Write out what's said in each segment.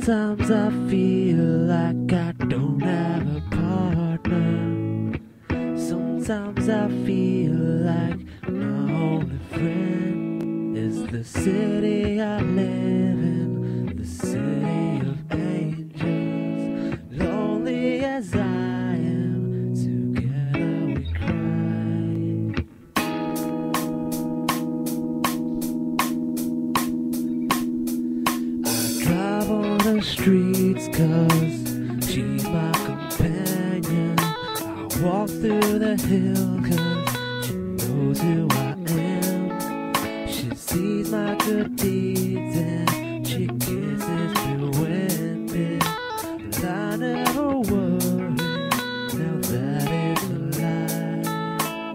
Sometimes I feel like I don't have a partner. Sometimes I feel like my only friend is the city I live in, the city of angels. Lonely as I am, together we cry. I drive on the streets 'cause she's my companion. I walk through the hill 'cause she knows who I am. She sees my good deeds and she kisses me when but I never worry. Now that is a lie.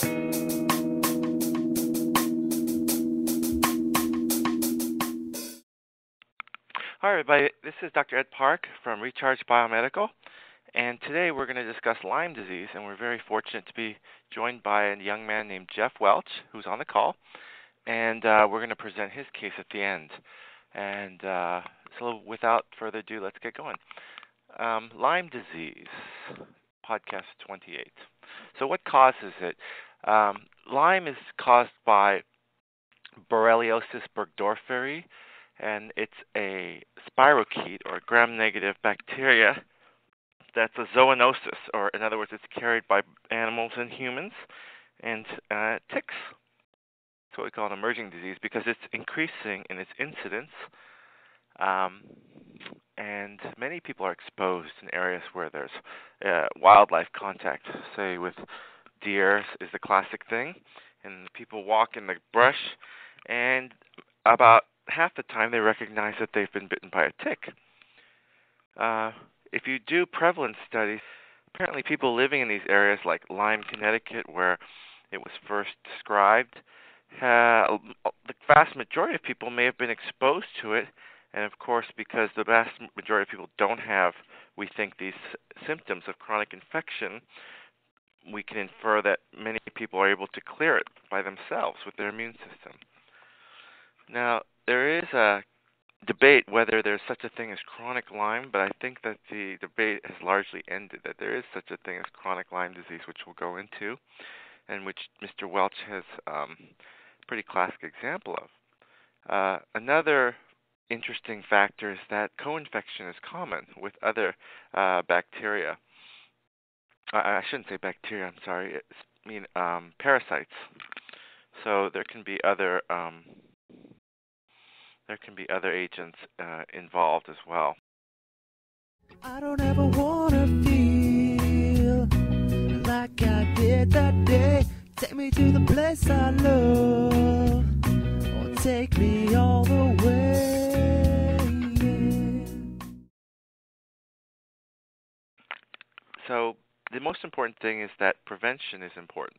Hi, everybody. This is Dr. Ed Park from Recharge Biomedical, and today we're going to discuss Lyme disease, and we're very fortunate to be joined by a young man named Jeff Welch, who's on the call, and we're going to present his case at the end. And so without further ado, let's get going. Lyme disease, podcast 28. So what causes it? Lyme is caused by Borreliosis burgdorferi, and it's a spirochete or gram-negative bacteria that's a zoonosis, or in other words, it's carried by animals and humans, and ticks. It's what we call an emerging disease because it's increasing in its incidence, and many people are exposed in areas where there's wildlife contact, say with deer is the classic thing, and people walk in the brush, and about half the time they recognize that they've been bitten by a tick. If you do prevalence studies, apparently people living in these areas like Lyme, Connecticut, where it was first described, the vast majority of people may have been exposed to it, and of course because the vast majority of people don't have, we think, these symptoms of chronic infection, we can infer that many people are able to clear it by themselves with their immune system. Now, there is a debate whether there's such a thing as chronic Lyme, but I think that the debate has largely ended, that there is such a thing as chronic Lyme disease, which we'll go into, and which Mr. Welch has a pretty classic example of. Another interesting factor is that co-infection is common with other bacteria. I shouldn't say bacteria, I'm sorry. I mean parasites. So there can be other agents involved as well. I don't ever wanna feel like I did that day. Take me to the place I love, or take me all the way. So the most important thing is that prevention is important.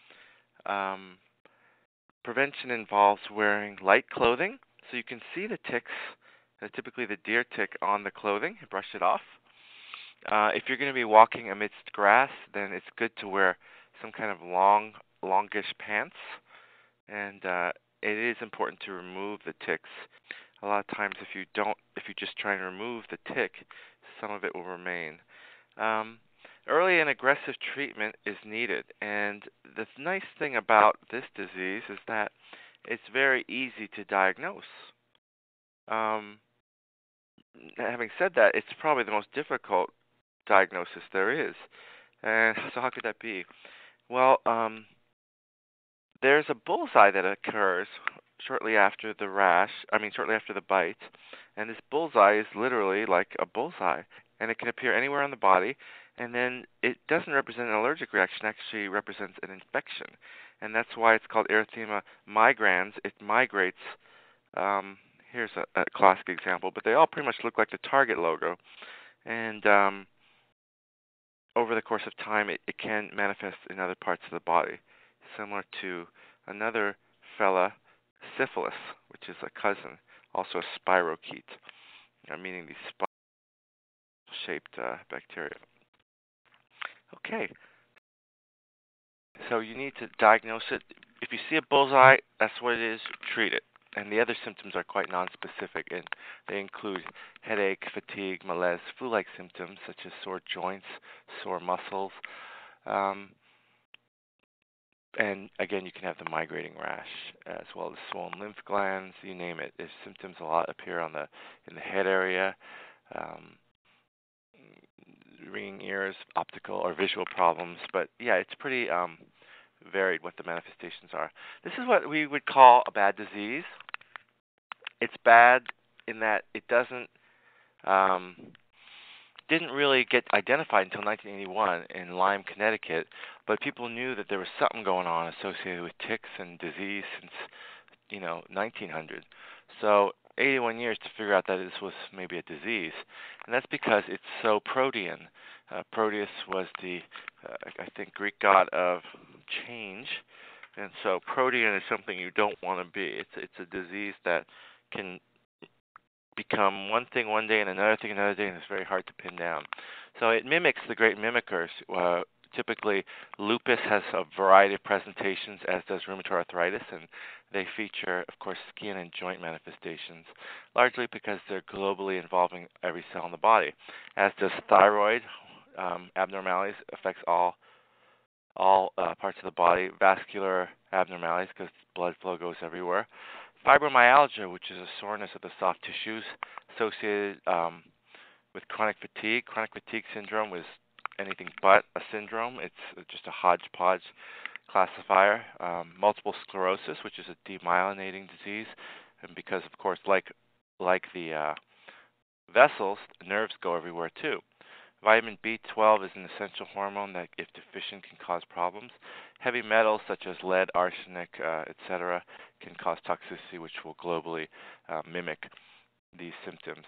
Prevention involves wearing light clothing, so you can see the ticks, typically the deer tick, on the clothing and brush it off. If you're going to be walking amidst grass, then it's good to wear some kind of longish pants, and it is important to remove the ticks. A lot of times if you just try and remove the tick, some of it will remain. Early and aggressive treatment is needed, and the nice thing about this disease is that it's very easy to diagnose. Having said that, it's probably the most difficult diagnosis there is. And so how could that be? Well, there's a bullseye that occurs shortly after the bite, and this bullseye is literally like a bullseye, and it can appear anywhere on the body, and then it doesn't represent an allergic reaction, it actually represents an infection, and that's why it's called erythema migrans. It migrates. Here's a classic example, but they all pretty much look like the Target logo, and over the course of time, it can manifest in other parts of the body, similar to another fella, syphilis, which is a cousin, also a spirochete, meaning these spiral-shaped bacteria. Okay, so you need to diagnose it. If you see a bullseye, that's what it is. Treat it. And the other symptoms are quite nonspecific, and they include headache, fatigue, malaise, flu-like symptoms such as sore joints, sore muscles, um, and again, you can have the migrating rash as well as swollen lymph glands, you name it. There's symptoms a lot appear in the head area, um, ringing ears, optical or visual problems. But yeah, it's pretty varied what the manifestations are. This is what we would call a bad disease. It's bad in that it didn't really get identified until 1981 in Lyme, Connecticut, but people knew that there was something going on associated with ticks and disease since 1900. So 81 years to figure out that this was maybe a disease, and that's because it's so protean. Proteus was the I think Greek god of change, and so protean is something you don't want to be. It's a disease that can become one thing one day and another thing another day, and it's very hard to pin down. So it mimics the great mimickers. Typically, lupus has a variety of presentations, as does rheumatoid arthritis, and they feature, of course, skin and joint manifestations, largely because they're globally involving every cell in the body. As does thyroid abnormalities, affects all parts of the body. Vascular abnormalities, because blood flow goes everywhere. Fibromyalgia, which is a soreness of the soft tissues associated with chronic fatigue. Chronic fatigue syndrome was anything but a syndrome. It's just a hodgepodge classifier. Multiple sclerosis, which is a demyelinating disease, and because, of course, like the vessels, nerves go everywhere too. Vitamin B12 is an essential hormone that, if deficient, can cause problems. Heavy metals such as lead, arsenic, etc., can cause toxicity, which will globally mimic these symptoms.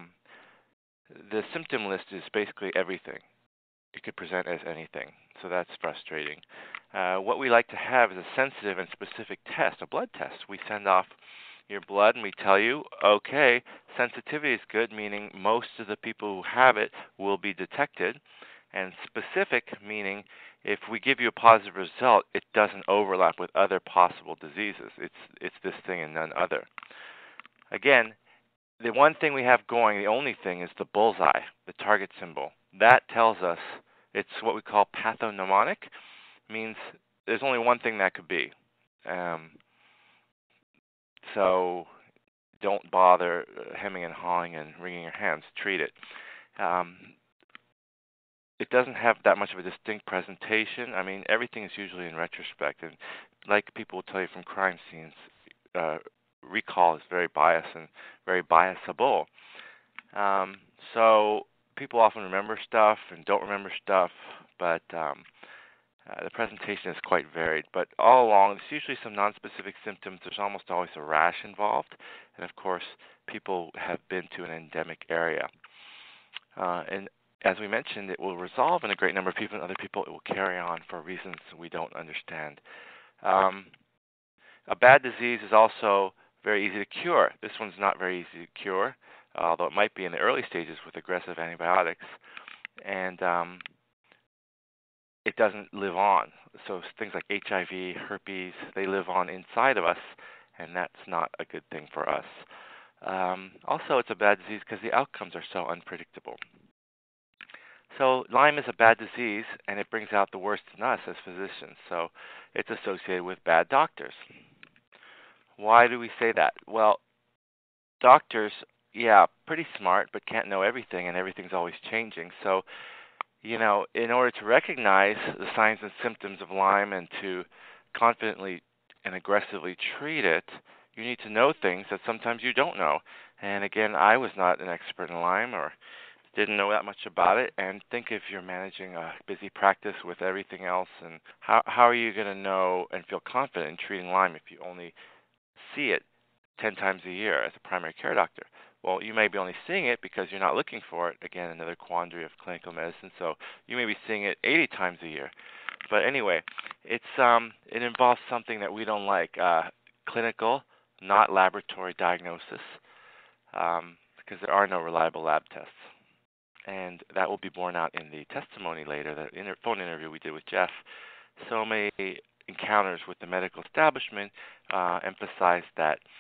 The symptom list is basically everything. It could present as anything, so that's frustrating. What we like to have is a sensitive and specific test, a blood test. We send off your blood and we tell you, okay, sensitivity is good, meaning most of the people who have it will be detected, and specific, meaning if we give you a positive result, it doesn't overlap with other possible diseases. It's this thing and none other. Again, the one thing we have going, the only thing, is the bullseye, the target symbol. That tells us it's what we call pathognomonic, means there's only one thing that could be. So don't bother hemming and hawing and wringing your hands. Treat it. It doesn't have that much of a distinct presentation. I mean, everything is usually in retrospect. And like people will tell you from crime scenes, recall is very biased and very biasable. So people often remember stuff and don't remember stuff, but the presentation is quite varied. But all along, there's usually some nonspecific symptoms. There's almost always a rash involved. And, of course, people have been to an endemic area. And as we mentioned, it will resolve in a great number of people, and other people it will carry on for reasons we don't understand. A bad disease is also very easy to cure. This one's not very easy to cure, although it might be in the early stages with aggressive antibiotics. And it doesn't live on. So things like HIV, herpes, they live on inside of us, and that's not a good thing for us. Also, it's a bad disease because the outcomes are so unpredictable. So Lyme is a bad disease, and it brings out the worst in us as physicians. So it's associated with bad doctors. Why do we say that? Well, doctors, pretty smart, but can't know everything, and everything's always changing. So, in order to recognize the signs and symptoms of Lyme and to confidently and aggressively treat it, you need to know things that sometimes you don't know. And again, I was not an expert in Lyme or didn't know that much about it. And think if you're managing a busy practice with everything else, and how are you going to know and feel confident in treating Lyme if you only see it 10 times a year as a primary care doctor? Well, you may be only seeing it because you're not looking for it. Again, another quandary of clinical medicine. So you may be seeing it 80 times a year. But anyway, it involves something that we don't like, clinical, not laboratory diagnosis, because there are no reliable lab tests. And that will be borne out in the testimony later, the phone interview we did with Jeff. So many encounters with the medical establishment emphasize that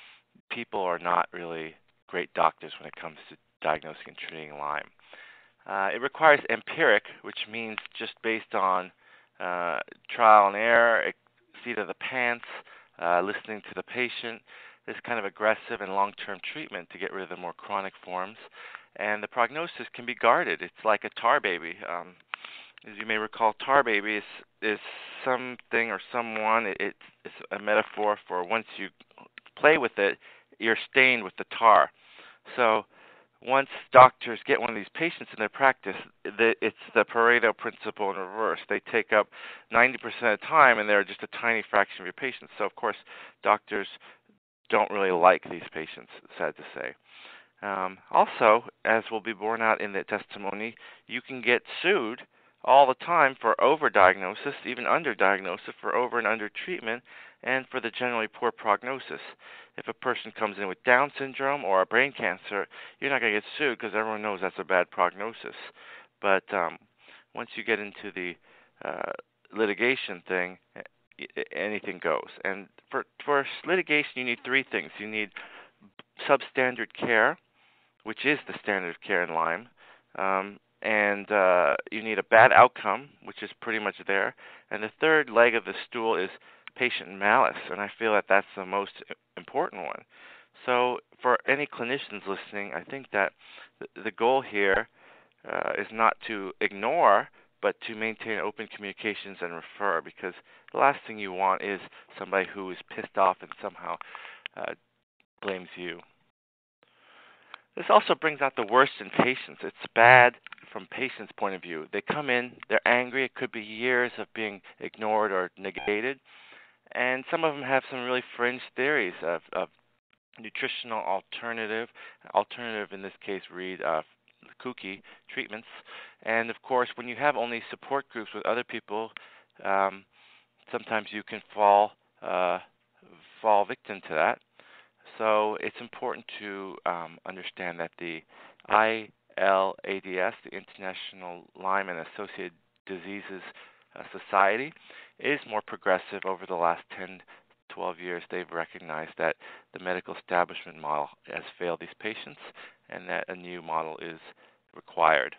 people are not really great doctors when it comes to diagnosing and treating Lyme. It requires empiric, which means just based on trial and error, seat of the pants, listening to the patient, this kind of aggressive and long-term treatment to get rid of the more chronic forms. And the prognosis can be guarded. It's like a tar baby. As you may recall, tar baby is something or someone. It's a metaphor for once you play with it, you're stained with the tar. So once doctors get one of these patients in their practice, it's the Pareto principle in reverse. They take up 90% of the time, and they're just a tiny fraction of your patients. So, of course, doctors don't really like these patients, sad to say. Also, as will be borne out in the testimony, you can get sued all the time for overdiagnosis, even underdiagnosis, for over and under treatment, and for the generally poor prognosis. If a person comes in with Down syndrome or a brain cancer, you're not going to get sued because everyone knows that's a bad prognosis. But once you get into the litigation thing, anything goes. And for litigation, you need three things. You need substandard care, which is the standard of care in Lyme, and you need a bad outcome, which is pretty much there. And the third leg of the stool is patient malice, and I feel that that's the most important one. So for any clinicians listening, I think that the goal here is not to ignore, but to maintain open communications and refer, because the last thing you want is somebody who is pissed off and somehow blames you. This also brings out the worst in patients. It's bad from patients' point of view. They come in, they're angry. It could be years of being ignored or negated. And some of them have some really fringe theories of nutritional alternative in this case, read kooky treatments. And of course, when you have only support groups with other people, sometimes you can fall victim to that. So it's important to understand that the ILADS, the International Lyme and Associated Diseases Society, is more progressive over the last 10, 12 years. They've recognized that the medical establishment model has failed these patients and that a new model is required.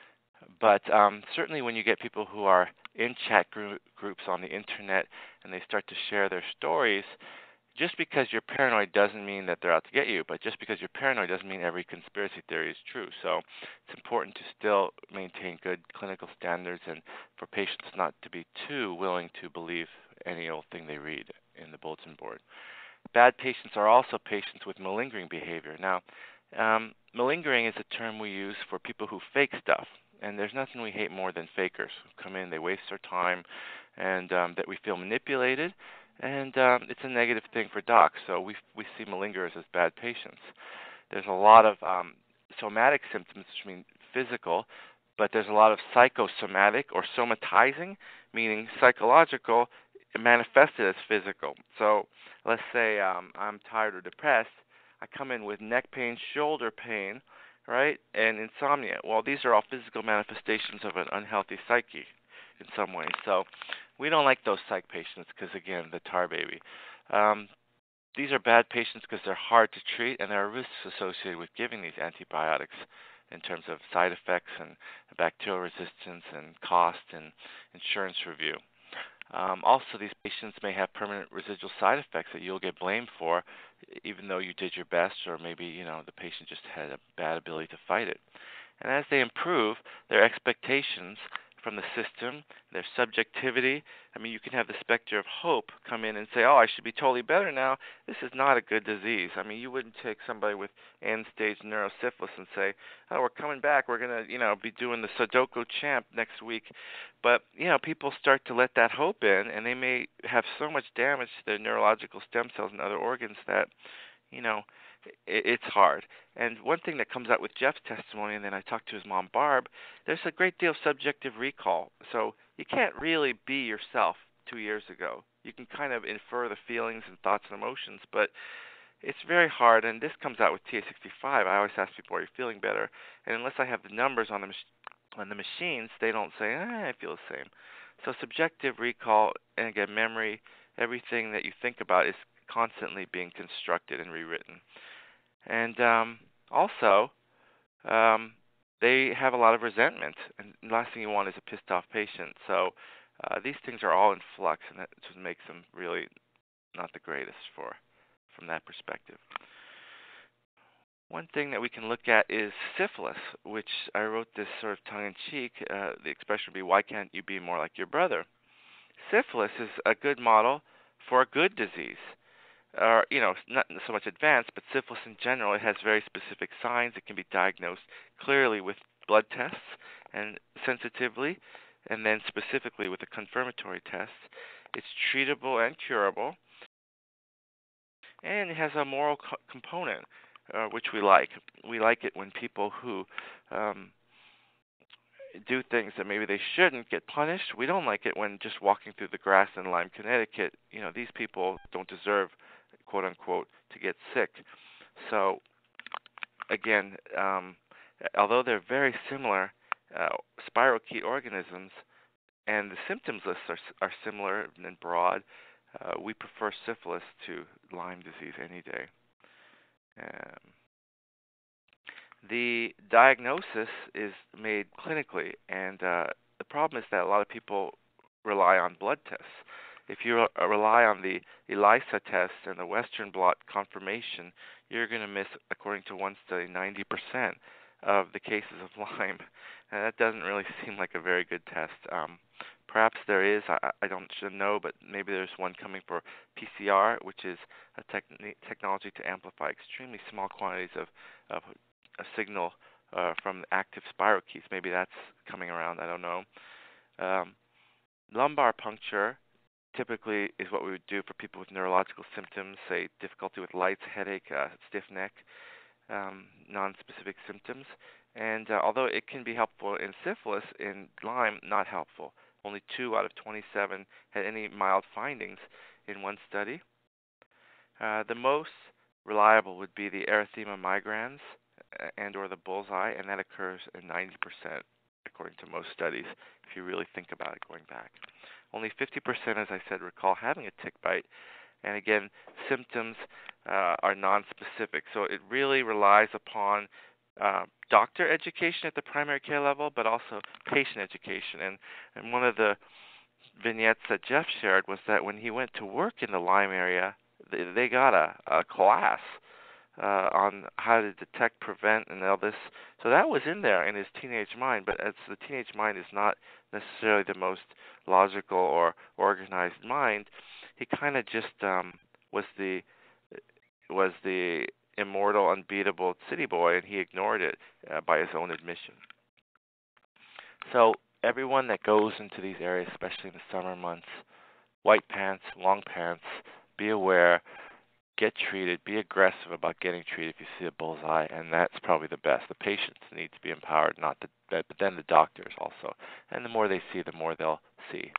But certainly when you get people who are in chat groups on the internet and they start to share their stories, just because you're paranoid doesn't mean that they're out to get you, but just because you're paranoid doesn't mean every conspiracy theory is true. So it's important to still maintain good clinical standards and for patients not to be too willing to believe any old thing they read in the bulletin board. Bad patients are also patients with malingering behavior. Now, malingering is a term we use for people who fake stuff, and there's nothing we hate more than fakers who come in, they waste their time, and that we feel manipulated. And it's a negative thing for docs, so we see malingerers as bad patients. There's a lot of somatic symptoms, which mean physical, but there's a lot of psychosomatic or somatizing, meaning psychological, manifested as physical. So let's say I'm tired or depressed. I come in with neck pain, shoulder pain, right, and insomnia. Well, these are all physical manifestations of an unhealthy psyche in some way. So we don't like those psych patients because, again, the tar baby. These are bad patients because they're hard to treat, and there are risks associated with giving these antibiotics in terms of side effects and bacterial resistance and cost and insurance review. Also, these patients may have permanent residual side effects that you'll get blamed for, even though you did your best, or maybe the patient just had a bad ability to fight it. And as they improve, their expectations from the system, their subjectivity. I mean, you can have the specter of hope come in and say, oh, I should be totally better now. This is not a good disease. I mean, you wouldn't take somebody with end-stage neurosyphilis and say, oh, we're coming back. We're going to, be doing the Sudoku champ next week. But, people start to let that hope in, and they may have so much damage to their neurological stem cells and other organs that, it's hard. And one thing that comes out with Jeff's testimony, and then I talked to his mom, Barb, there's a great deal of subjective recall. So you can't really be yourself 2 years ago. You can kind of infer the feelings and thoughts and emotions, but it's very hard. And this comes out with TA65. I always ask people, are you feeling better? And unless I have the numbers on the machines, they don't say, I feel the same. So subjective recall, and again, memory, everything that you think about is constantly being constructed and rewritten. And also, they have a lot of resentment, and the last thing you want is a pissed off patient. So these things are all in flux, and that just makes them really not the greatest from that perspective. One thing that we can look at is syphilis, which I wrote this sort of tongue-in-cheek. The expression would be, why can't you be more like your brother? Syphilis is a good model for a good disease. Or, not so much advanced, but syphilis in general, it has very specific signs. It can be diagnosed clearly with blood tests and sensitively, and then specifically with a confirmatory test. It's treatable and curable, and it has a moral component, which we like. We like it when people who do things that maybe they shouldn't get punished. We don't like it when just walking through the grass in Lyme, Connecticut, these people don't deserve, quote unquote, to get sick. So, again, although they're very similar spirochete organisms, and the symptoms lists are similar and broad, we prefer syphilis to Lyme disease any day. The diagnosis is made clinically, and the problem is that a lot of people rely on blood tests. If you rely on the ELISA test and the Western blot confirmation, you're going to miss, according to one study, 90% of the cases of Lyme. And that doesn't really seem like a very good test. Perhaps there is, I should know, but maybe there's one coming for PCR, which is a technology to amplify extremely small quantities of a signal from active spirochetes. Maybe that's coming around. I don't know. Lumbar puncture typically is what we would do for people with neurological symptoms, say difficulty with lights, headache, stiff neck, non-specific symptoms. And although it can be helpful in syphilis, in Lyme, not helpful. Only 2 out of 27 had any mild findings in one study. The most reliable would be the erythema migrans and or the bullseye, and that occurs in 90%, according to most studies, if you really think about it going back. Only 50%, as I said, recall having a tick bite. And again, symptoms are nonspecific. So it really relies upon doctor education at the primary care level, but also patient education. And one of the vignettes that Jeff shared was that when he went to work in the Lyme area, they got a class on how to detect, prevent, and all this. So that was in there in his teenage mind, but as the teenage mind is not necessarily the most logical or organized mind, he kind of just was the immortal, unbeatable city boy, and he ignored it by his own admission. So everyone that goes into these areas, especially in the summer months, white pants, long pants, be aware, get treated, be aggressive about getting treated if you see a bullseye, and that's probably the best. The patients need to be empowered, but then the doctors also. And the more they see, the more they'll see.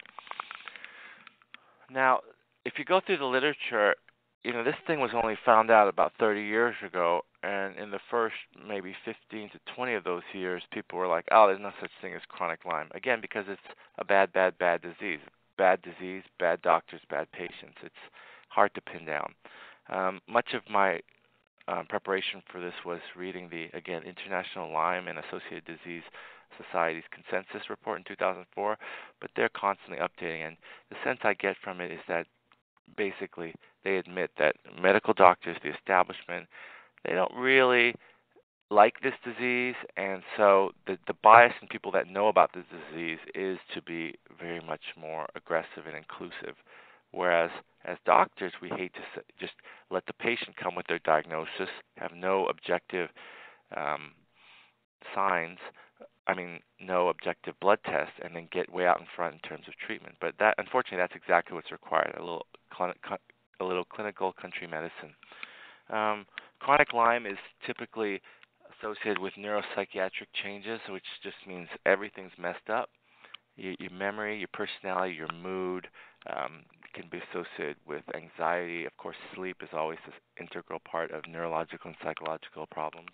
Now, if you go through the literature, this thing was only found out about 30 years ago, and in the first maybe 15 to 20 of those years, people were like, oh, there's no such thing as chronic Lyme. Again, because it's a bad disease. Bad disease, bad doctors, bad patients. It's hard to pin down. Much of my preparation for this was reading the, again, International Lyme and Associated Disease Society's consensus report in 2004, but they're constantly updating, and the sense I get from it is that basically they admit that medical doctors, the establishment, they don't really like this disease, and so the bias in people that know about this disease is to be very much more aggressive and inclusive, whereas as doctors, we hate to just let the patient come with their diagnosis, have no objective no objective blood test, and then get way out in front in terms of treatment. But that, unfortunately, that's exactly what's required, a little clinical country medicine. Chronic Lyme is typically associated with neuropsychiatric changes, which just means everything's messed up. Your memory, your personality, your mood can be associated with anxiety. Of course, sleep is always an integral part of neurological and psychological problems.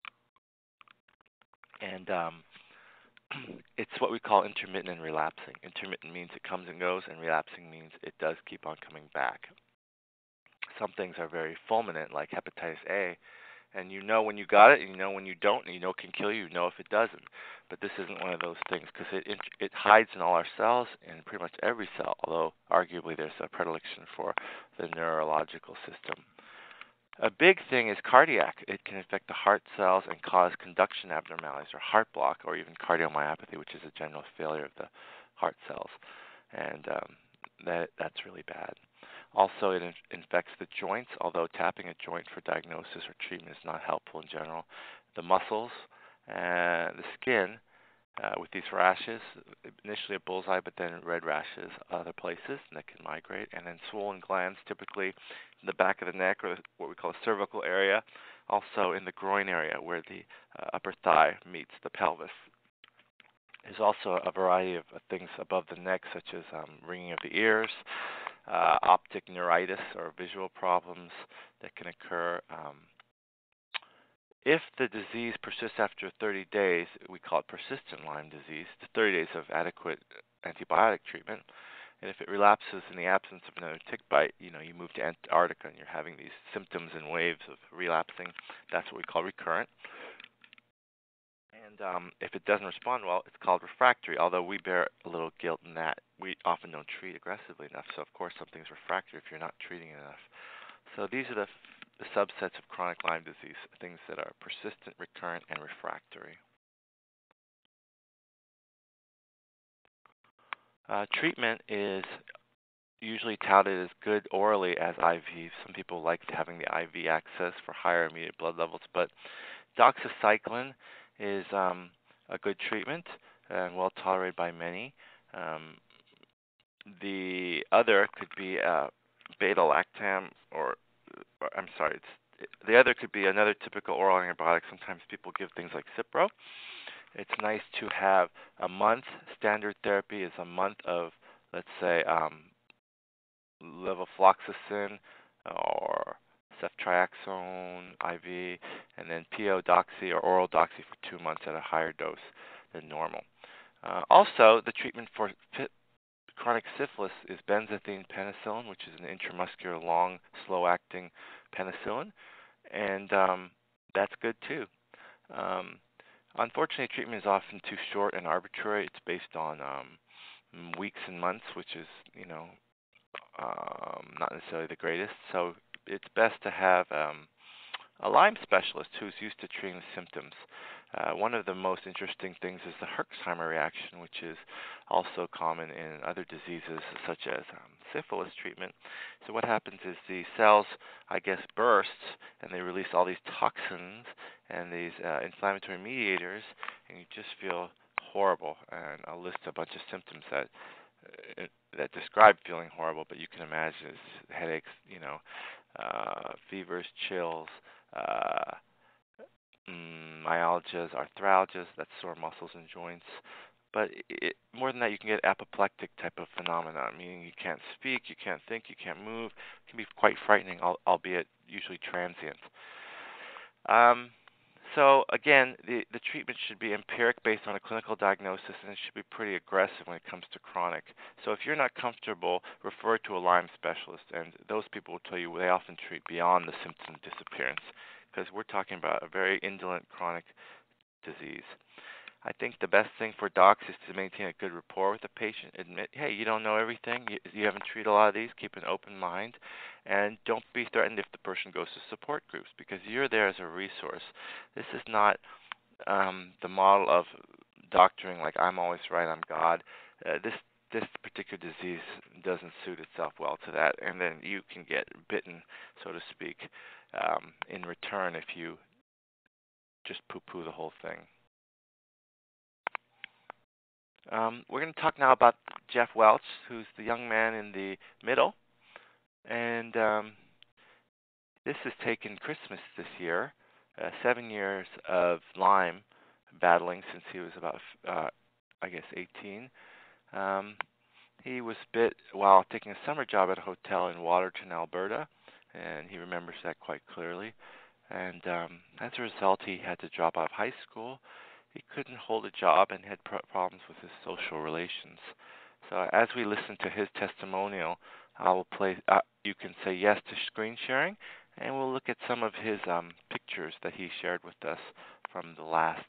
And it's what we call intermittent and relapsing. Intermittent means it comes and goes, and relapsing means it does keep on coming back. some things are very fulminant, like hepatitis A, and you know when you got it, and you know when you don't, and you know it can kill you, you know if it doesn't. But this isn't one of those things because it hides in all our cells, in pretty much every cell, although arguably there's a predilection for the neurological system. A big thing is cardiac. It can affect the heart cells and cause conduction abnormalities or heart block or even cardiomyopathy, which is a general failure of the heart cells. And that's really bad. Also, it infects the joints, although tapping a joint for diagnosis or treatment is not helpful in general. The muscles and the skin with these rashes, initially a bullseye, but then red rashes other places that can migrate, and then swollen glands, typically in the back of the neck or what we call the cervical area, also in the groin area where the upper thigh meets the pelvis. There's also a variety of things above the neck, such as ringing of the ears, optic neuritis or visual problems that can occur. If the disease persists after 30 days, we call it persistent Lyme disease, it's 30 days of adequate antibiotic treatment. And if it relapses in the absence of another tick bite, you move to Antarctica and you're having these symptoms and waves of relapsing. That's what we call recurrent. And if it doesn't respond well, it's called refractory, although we bear a little guilt in that. We often don't treat aggressively enough, so of course something's refractory if you're not treating it enough. So these are the subsets of chronic Lyme disease, things that are persistent, recurrent, and refractory. Treatment is usually touted as good orally as IV. Some people like having the IV access for higher immediate blood levels, but doxycycline is a good treatment and well tolerated by many. The other could be beta-lactam, the other could be another typical oral antibiotic. Sometimes people give things like Cipro. It's nice to have a month. Standard therapy is a month of, let's say, levofloxacin or ceftriaxone IV, and then PO doxy or oral doxy for 2 months at a higher dose than normal. Also, the treatment for chronic syphilis is benzathine penicillin, which is an intramuscular, long, slow-acting penicillin, and that's good too. Unfortunately, treatment is often too short and arbitrary. It's based on weeks and months, which is, not necessarily the greatest. So it's best to have a Lyme specialist who's used to treating the symptoms. One of the most interesting things is the Herxheimer reaction, which is also common in other diseases such as syphilis treatment. So what happens is the cells, burst, and they release all these toxins and these inflammatory mediators, and you just feel horrible. And I'll list a bunch of symptoms that describe feeling horrible, but you can imagine it's headaches, fevers, chills, myalgias, arthralgias, that's sore muscles and joints. But more than that, you can get apoplectic type of phenomenon, meaning you can't speak, you can't think, you can't move. It can be quite frightening, albeit usually transient. So again, the treatment should be empiric based on a clinical diagnosis, and it should be pretty aggressive when it comes to chronic. So if you're not comfortable, refer to a Lyme specialist, and those people will tell you they often treat beyond the symptom disappearance, because we're talking about a very indolent chronic disease. I think the best thing for docs is to maintain a good rapport with the patient. Admit, hey, you don't know everything. You haven't treated a lot of these. Keep an open mind. And don't be threatened if the person goes to support groups, because you're there as a resource. This is not the model of doctoring like I'm always right, I'm God. This particular disease doesn't suit itself well to that. And then you can get bitten, so to speak, in return if you just poo-poo the whole thing. We're going to talk now about Jeff Welch, who's the young man in the middle. And this has taken Christmas this year, 7 years of Lyme battling since he was about, 18. He was bit while taking a summer job at a hotel in Waterton, Alberta, and he remembers that quite clearly. And as a result, he had to drop out of high school. He couldn't hold a job and had problems with his social relations. So as we listen to his testimonial I'll play. You can say yes to screen sharing, and we'll look at some of his pictures that he shared with us from the last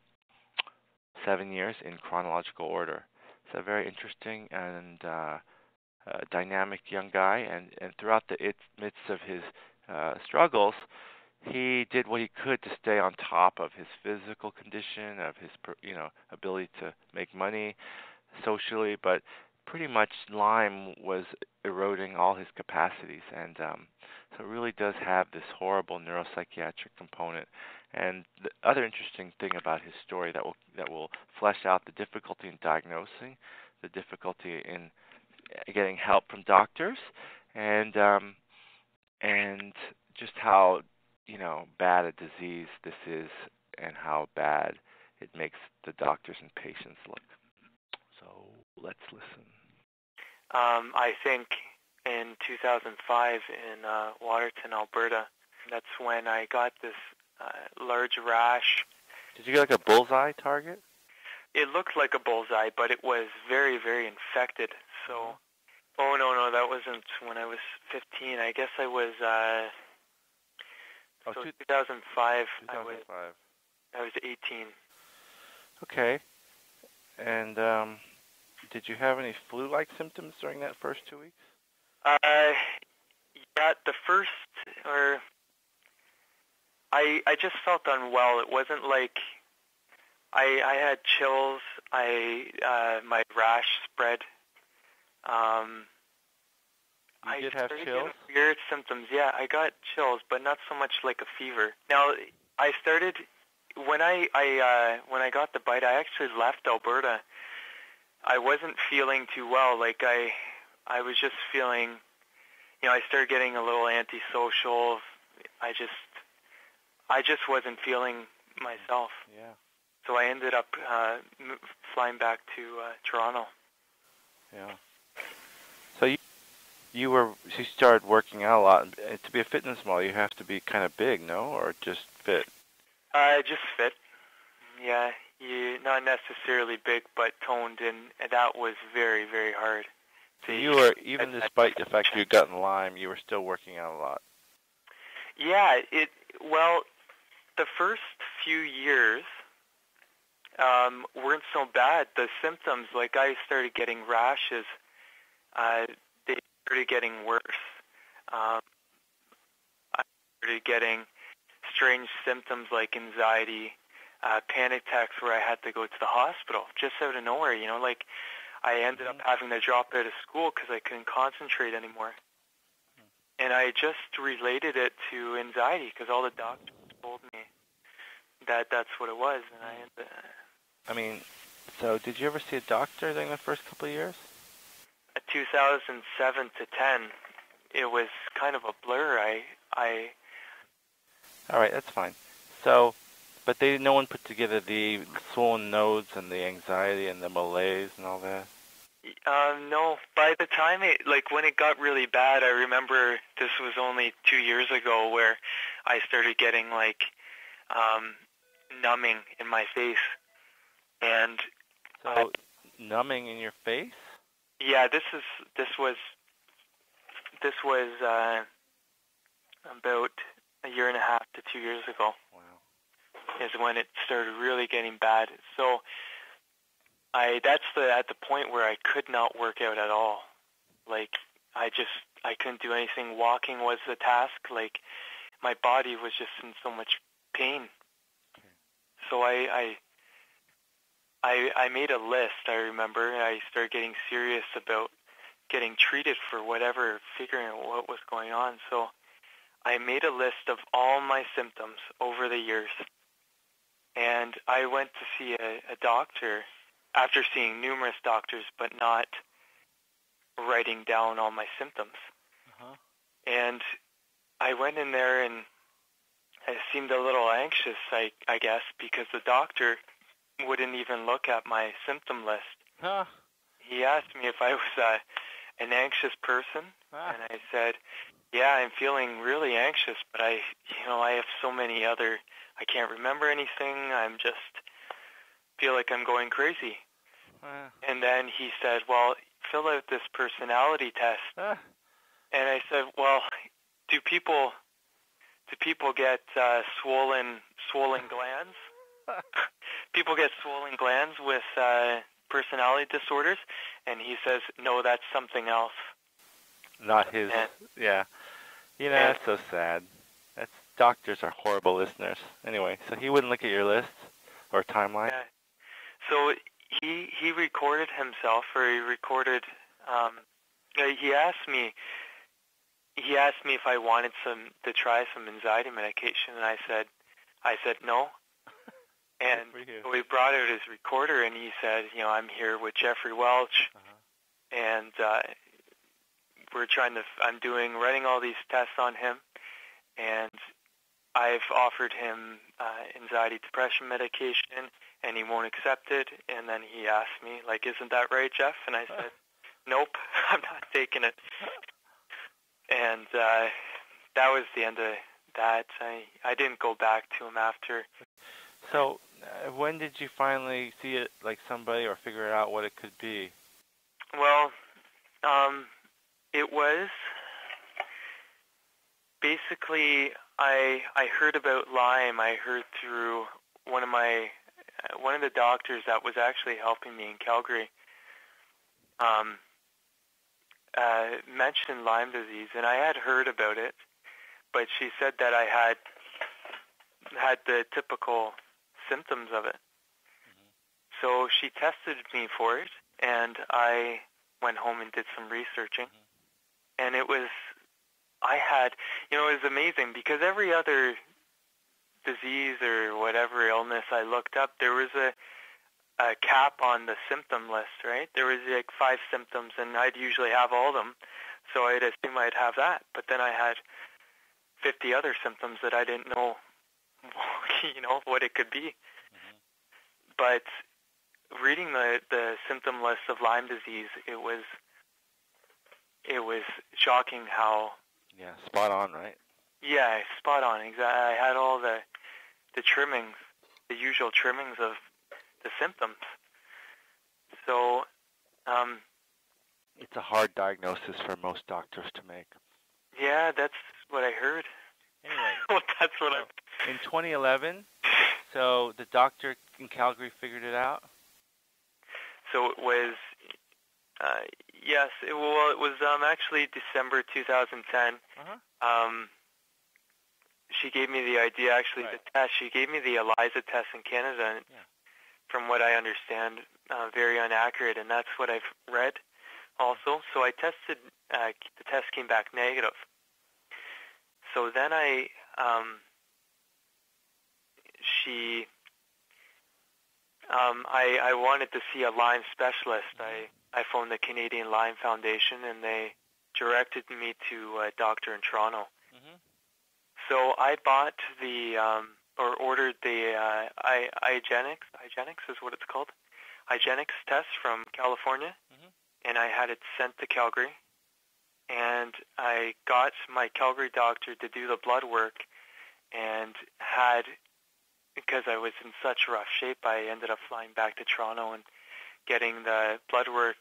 7 years in chronological order. So very interesting and dynamic young guy, and throughout the midst of his struggles, he did what he could to stay on top of his physical condition, of his ability to make money socially, but pretty much Lyme was eroding all his capacities, and so it really does have this horrible neuropsychiatric component. And the other interesting thing about his story that will flesh out the difficulty in diagnosing, the difficulty in getting help from doctors, and just how bad a disease this is, and how bad it makes the doctors and patients look. So let's listen. I think in 2005 in Waterton, Alberta, that's when I got this large rash. Did you get like a bullseye target? It looked like a bullseye, but it was very, very infected. So, no, that wasn't when I was 15. I guess I was, 2005, I was 18. Okay. And did you have any flu-like symptoms during that first 2 weeks? Yeah, the first, I just felt unwell. It wasn't like I had chills. My rash spread. You did have chills? Weird symptoms. Yeah, I got chills, but not so much like a fever. Now, I started when I got the bite. I actually left Alberta. I wasn't feeling too well. Like I was just feeling, I started getting a little antisocial. I just wasn't feeling myself. Yeah. So I ended up flying back to Toronto. Yeah. So you started working out a lot. To be a fitness model, you have to be kind of big, no, or just fit? Just fit. Yeah, not necessarily big, but toned, and that was very, very hard. So you were, even despite the fact you got Lyme, you were still working out a lot. Yeah, well, the first few years weren't so bad. The symptoms, like I started getting rashes, they started getting worse. I started getting strange symptoms like anxiety, panic attacks where I had to go to the hospital just out of nowhere. Like I ended up having to drop out of school because I couldn't concentrate anymore. And I just related it to anxiety because all the doctors told me that that's what it was. And so did you ever see a doctor during the first couple of years? 2007 to 10, it was kind of a blur. All right, that's fine. So, but no one put together the swollen nodes and the anxiety and the malaise and all that? No. By the time when it got really bad, I remember this was only 2 years ago where I started getting numbing in my face. And so numbing in your face? Yeah, this was about a year and a half to 2 years ago. Wow. Is when it started really getting bad. So that's at the point where I could not work out at all. Like I couldn't do anything. Walking was the task. Like my body was just in so much pain. Okay. So I made a list. I remember I started getting serious about getting treated for whatever, figuring out what was going on. So I made a list of all my symptoms over the years. And I went to see a doctor after seeing numerous doctors, but not writing down all my symptoms. Uh-huh. And I went in there and I seemed a little anxious, I guess, because the doctor wouldn't even look at my symptom list. Huh. He asked me if I was an anxious person, and I said, yeah, I'm feeling really anxious, but I have so many other, I can't remember anything, I'm just feel like I'm going crazy. And then he said, well, fill out this personality test. And I said, well, do people get swollen glands? People get swollen glands with personality disorders? And he says, no, that's something else. Not his. Yeah. You know, that's so sad. Doctors are horrible listeners. Anyway, so he wouldn't look at your list or timeline? Yeah. So he recorded himself, or he recorded, he asked me if I wanted to try some anxiety medication, and I said no. And so he brought out his recorder, and he said, I'm here with Jeffrey Welch, and I'm running all these tests on him, and I've offered him anxiety depression medication, and he won't accept it. And then he asked me, isn't that right, Jeff? And I said, nope, I'm not taking it. And that was the end of that. I didn't go back to him after. So when did you finally see it, somebody, or figure out what it could be? Well, it was basically I heard about Lyme. I heard through one of the doctors that was actually helping me in Calgary mentioned Lyme disease, and I had heard about it, but she said that I had the typical symptoms of it. So she tested me for it, and I went home and did some researching, and it was amazing because every other disease or whatever illness I looked up, there was a cap on the symptom list, right? There was 5 symptoms, and I'd usually have all of them, so I'd assume I'd have that. But then I had 50 other symptoms that I didn't know, what it could be. But reading the symptom list of Lyme disease, it was shocking how... Yeah, spot on, right? Yeah, spot on, exactly. I had all the trimmings, the usual trimmings of the symptoms. So, it's a hard diagnosis for most doctors to make. Yeah, that's what I heard. Anyway, well, that's what in 2011, so the doctor in Calgary figured it out? So it was, yes, it was actually December 2010. She gave me the idea, actually, the test. She gave me the ELISA test in Canada, and from what I understand, very inaccurate, and that's what I've read also. So I tested, the test came back negative. So then I wanted to see a Lyme specialist. I phoned the Canadian Lyme Foundation, and they directed me to a doctor in Toronto. So I bought ordered the IGeneX is what it's called, IGeneX test from California, and I had it sent to Calgary, and I got my Calgary doctor to do the blood work, and because I was in such rough shape, I ended up flying back to Toronto and getting the blood work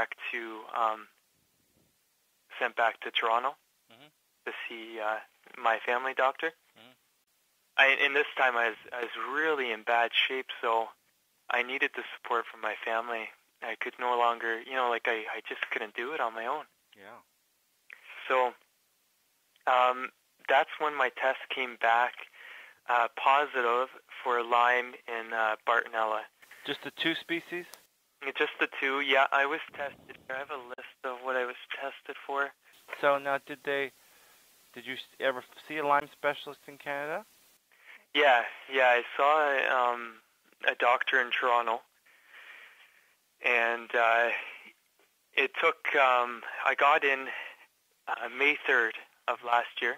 sent back to Toronto to see my family doctor. In this time, I was really in bad shape, so I needed the support from my family. I could no longer, I just couldn't do it on my own. Yeah. So that's when my test came back positive for Lyme and Bartonella. Just the 2 species? Just the 2, yeah. I was tested. I have a list of what I was tested for. So now, did you ever see a Lyme specialist in Canada? Yeah. I saw a doctor in Toronto, and it took. I got in May 3rd of last year,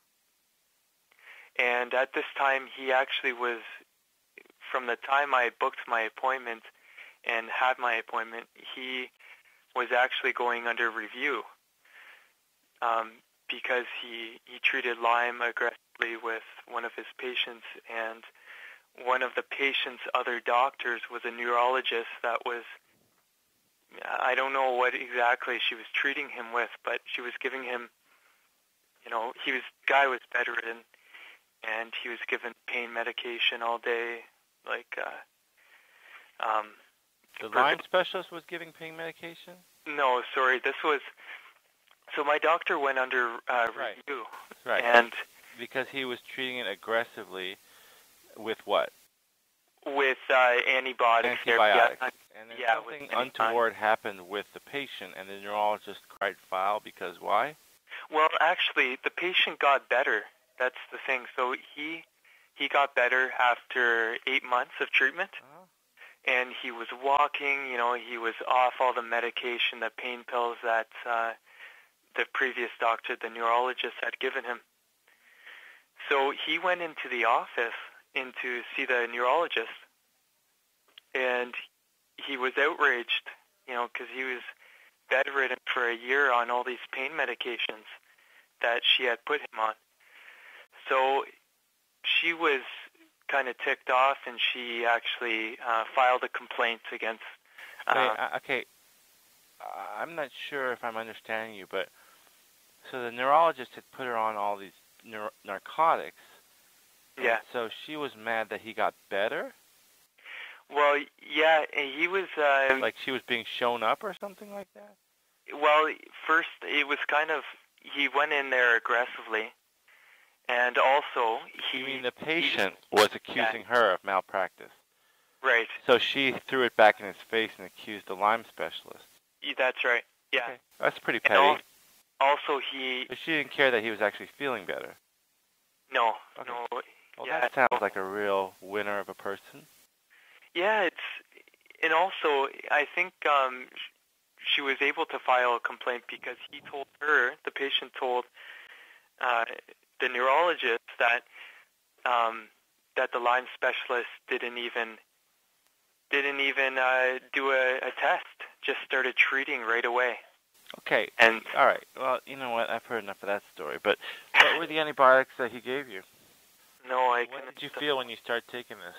and at this time, he actually was. From the time I booked my appointment and had my appointment, he was actually going under review. Because he treated Lyme aggressively with one of his patients, and one of the patient's other doctors was a neurologist that was, I don't know what exactly she was treating him with, but she was giving him, guy was bedridden, and he was given pain medication all day, the Lyme specialist was giving pain medication? No, sorry, so my doctor went under Right. review. Right. And because he was treating it aggressively with what? With antibiotics. Antibiotics. And then yeah, something untoward happened with the patient, and the neurologist cried foul because why? Well, actually, the patient got better. That's the thing. So he got better after 8 months of treatment. Uh-huh. And he was walking, he was off all the medication, the pain pills that the previous doctor, the neurologist, had given him. So he went into the office to see the neurologist, and he was outraged, because he was bedridden for a year on all these pain medications that she had put him on. So she was kind of ticked off, and she actually filed a complaint against... Okay, I'm not sure if I'm understanding you, but so the neurologist had put her on all these narcotics. Yeah. So she was mad that he got better? Well, yeah, he was... like she was being shown up or something like that? Well, first, it was kind of... He went in there aggressively, and also he... You mean the patient was accusing her of malpractice? Right. So she threw it back in his face and accused the Lyme specialist? That's right, yeah. Okay. That's pretty petty. Also, he... But she didn't care that he was actually feeling better? No, okay. no. Well, that sounds like a real winner of a person. Yeah, and also, I think she was able to file a complaint because he told her, the patient told the neurologist that the Lyme specialist didn't even do a test, just started treating right away. Okay, and all right. Well, you know what? I've heard enough of that story. But what were the antibiotics that he gave you? No, What did you feel when you started taking this?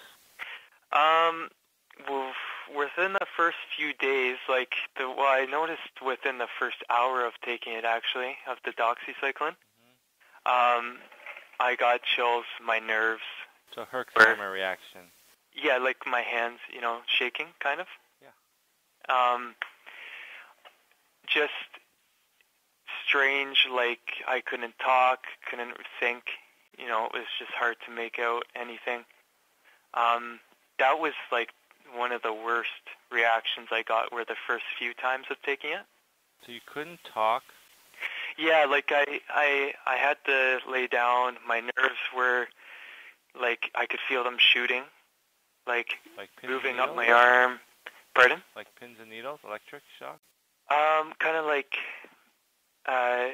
Well, within the first few days, I noticed within the first hour of taking it, actually, of the doxycycline, I got chills, my nerves. So Herxheimer reaction. Yeah, like my hands, shaking, kind of. Yeah. Just strange, like I couldn't talk, couldn't think. It was just hard to make out anything. That was like one of the worst reactions I got were the first few times of taking it. So you couldn't talk? Yeah, like I had to lay down. My nerves were like I could feel them shooting, like moving up my arm. Pardon? Like pins and needles, electric shock? Kind of like a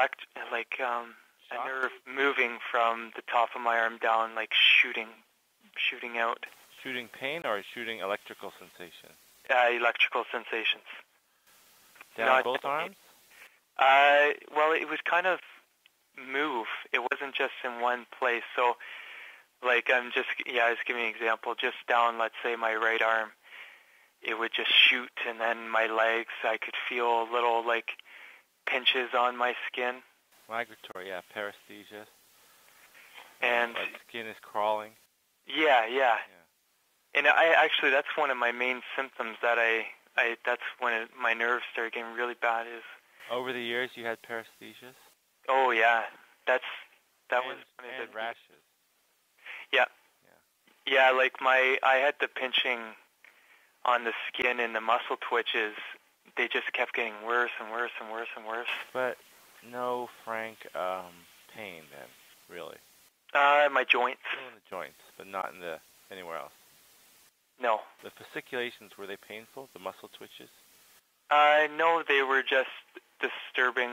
nerve moving from the top of my arm down, like shooting out. Shooting pain or shooting electrical sensation? Electrical sensations. Down both arms? Well, it was kind of move. It wasn't just in one place. So, I was giving an example. Just down, let's say, my right arm, it would just shoot, and then my legs, I could feel little, pinches on my skin. Migratory, yeah, paresthesia. And like skin is crawling. Yeah. And that's one of my main symptoms that that's when my nerves started getting really bad is... Over the years you had paresthesias? Oh, yeah. That was one of the... rashes. Yeah. Yeah, I had the pinching on the skin and the muscle twitches. They just kept getting worse and worse and worse and worse. But no frank pain then, really? My joints. Still in the joints, but not in anywhere else? No. The fasciculations, were they painful, the muscle twitches? No, they were just disturbing.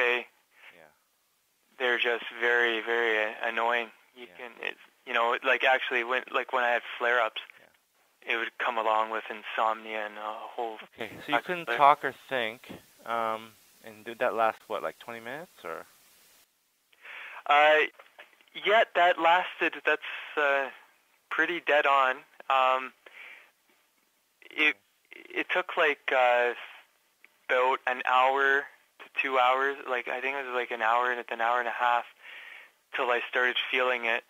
They're just very, very annoying. Actually, when I had flare-ups, it would come along with insomnia and a whole... Okay, so you couldn't talk or think, and did that last, 20 minutes, or? Yeah, that lasted, that's pretty dead on. It took about an hour to 2 hours. Like I think it was like an hour and an hour and a half till I started feeling it.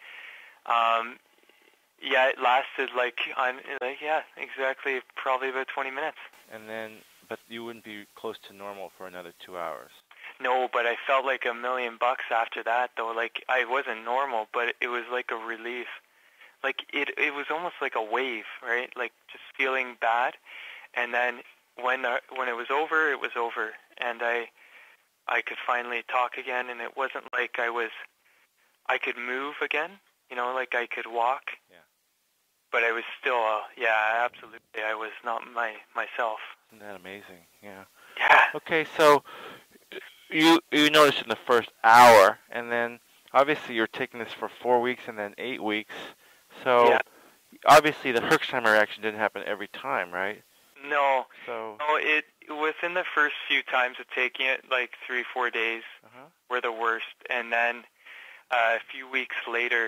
Yeah, it lasted exactly, probably about 20 minutes. And then, but you wouldn't be close to normal for another 2 hours. No, but I felt like $1 million after that, though. Like I wasn't normal, but it was like a relief. Like it was almost like a wave, right? Like just feeling bad, and then when it was over, it was over, and I could finally talk again, and it wasn't like I could move again, like I could walk. Yeah. But I was still, absolutely, I was not myself. Isn't that amazing? Yeah. Yeah. Okay, so you noticed in the first hour, and then obviously you're taking this for 4 weeks and then 8 weeks. So yeah. Obviously the Herxheimer reaction didn't happen every time, right? No. So it within the first few times of taking it, like 3-4 days were the worst, and then a few weeks later,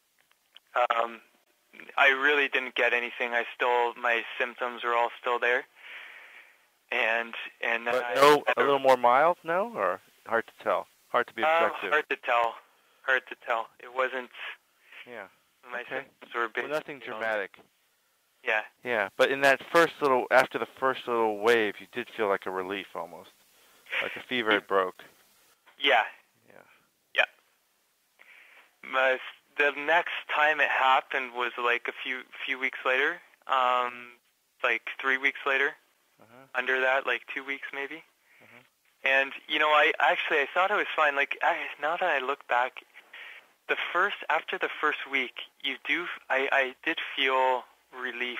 I really didn't get anything. My symptoms were all still there, and then but a little more mild, no, or hard to tell, hard to be objective. Hard to tell. It wasn't. Yeah. My symptoms were big. Well, nothing dramatic. Yeah. Yeah, but in that after the first little wave, you did feel like a relief almost, like a fever had broke. Yeah. Yeah. Yeah. The next time it happened was like a few weeks later, like 3 weeks later. Under that, like 2 weeks maybe. And I thought I was fine. Like now that I look back, after the first week, I did feel relief.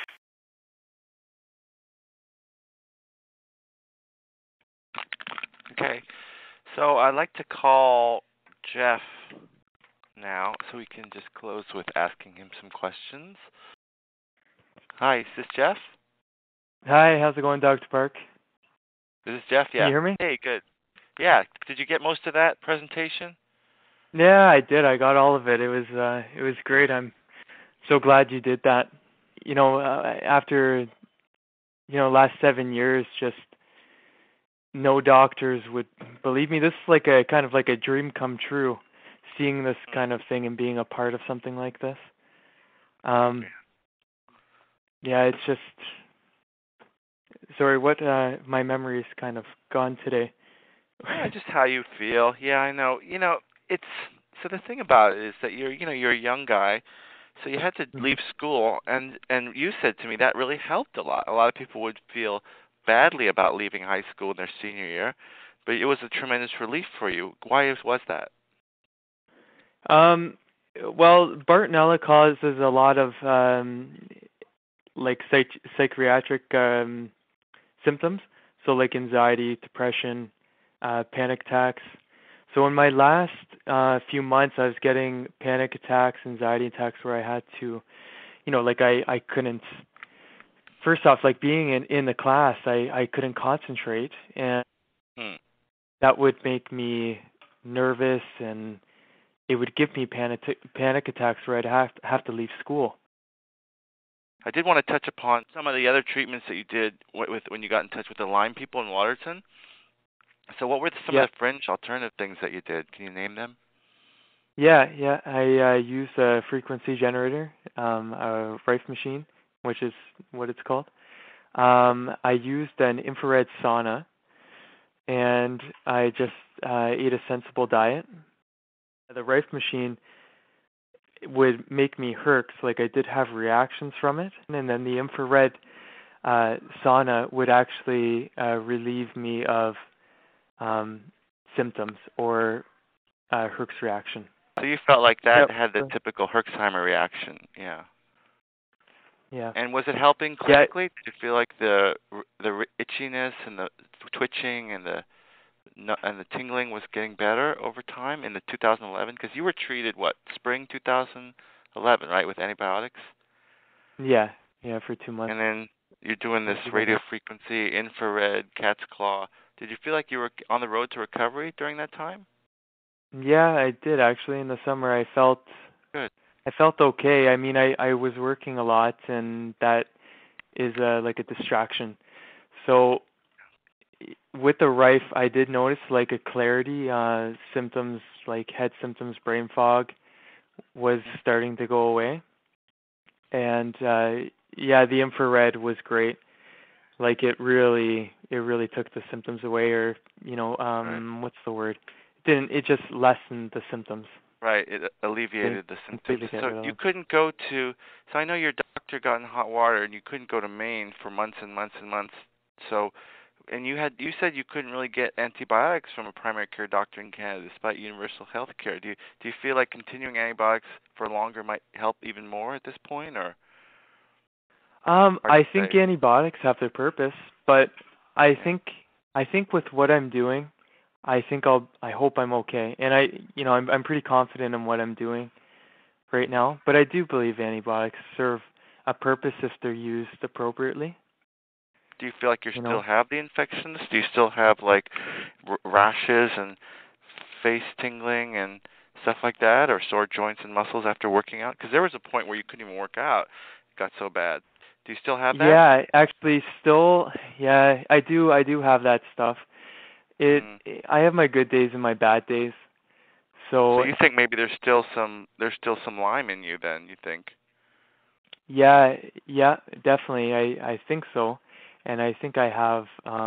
Okay, so I'd like to call Jeff now, so we can just close with asking him some questions. Hi, is this Jeff? Hi, how's it going, Dr. Park? This is Jeff, yeah. Can you hear me? Hey, good. Yeah, did you get most of that presentation? Yeah, I did. I got all of it. It was great. I'm so glad you did that. After last 7 years, just no doctors would believe me. This is like a kind of like a dream come true, seeing this kind of thing and being a part of something like this. Yeah, it's just sorry. My memory's kind of gone today. Yeah, just how you feel. Yeah, I know. It's so the thing about it is that you're a young guy, so you had to leave school, and you said to me that really helped a lot. A lot of people would feel badly about leaving high school in their senior year, but it was a tremendous relief for you. Why was that? Well, Bartonella causes a lot of like psychiatric symptoms, so like anxiety, depression, panic attacks. So in my last few months, I was getting panic attacks, anxiety attacks where I had to, like I couldn't, first off, like being in the class, I couldn't concentrate, and that would make me nervous, and it would give me panic attacks where I'd have to leave school. I did want to touch upon some of the other treatments that you did when you got in touch with the Lyme people in Waterton. So what were some of the fringe alternative things that you did? Can you name them? Yeah. I used a frequency generator, a Rife machine, which is what it's called. I used an infrared sauna, and I just ate a sensible diet. The Rife machine would make me herx, like I did have reactions from it, and then the infrared sauna would actually relieve me of symptoms or herx reaction. So you felt like that had the typical Herxheimer reaction, yeah. Yeah. And was it helping clinically? Did you feel like the itchiness and the twitching and the tingling was getting better over time in the 2011? Because you were treated, spring 2011, right, with antibiotics? Yeah, for 2 months. And then you're doing this radio frequency, infrared, cat's claw. Did you feel like you were on the road to recovery during that time? Yeah, I did actually. In the summer, I felt good. I felt okay. I mean, I was working a lot, and that is like a distraction. So, with the Rife, I did notice like a clarity, symptoms like head symptoms, brain fog was starting to go away. And yeah, the infrared was great. Like it really took the symptoms away, or what's the word? It just lessened the symptoms. Right, it alleviated the symptoms. So you them. couldn't go to. So I know your doctor got in hot water, and you couldn't go to Maine for months and months and months. So, and you said you couldn't really get antibiotics from a primary care doctor in Canada despite universal health care. Do you feel like continuing antibiotics for longer might help even more at this point, or? I think antibiotics have their purpose, but I think with what I'm doing, I hope I'm okay. And I'm pretty confident in what I'm doing right now, but I do believe antibiotics serve a purpose if they're used appropriately. Do you feel like you still have the infections? Do you still have like rashes and face tingling and stuff like that, or sore joints and muscles after working out? Because there was a point where you couldn't even work out. It got so bad. Do you still have that? Yeah, actually, I do have that stuff. I have my good days and my bad days. So you think maybe there's still some Lyme in you then, you think? Yeah, definitely. I think so. And I think I have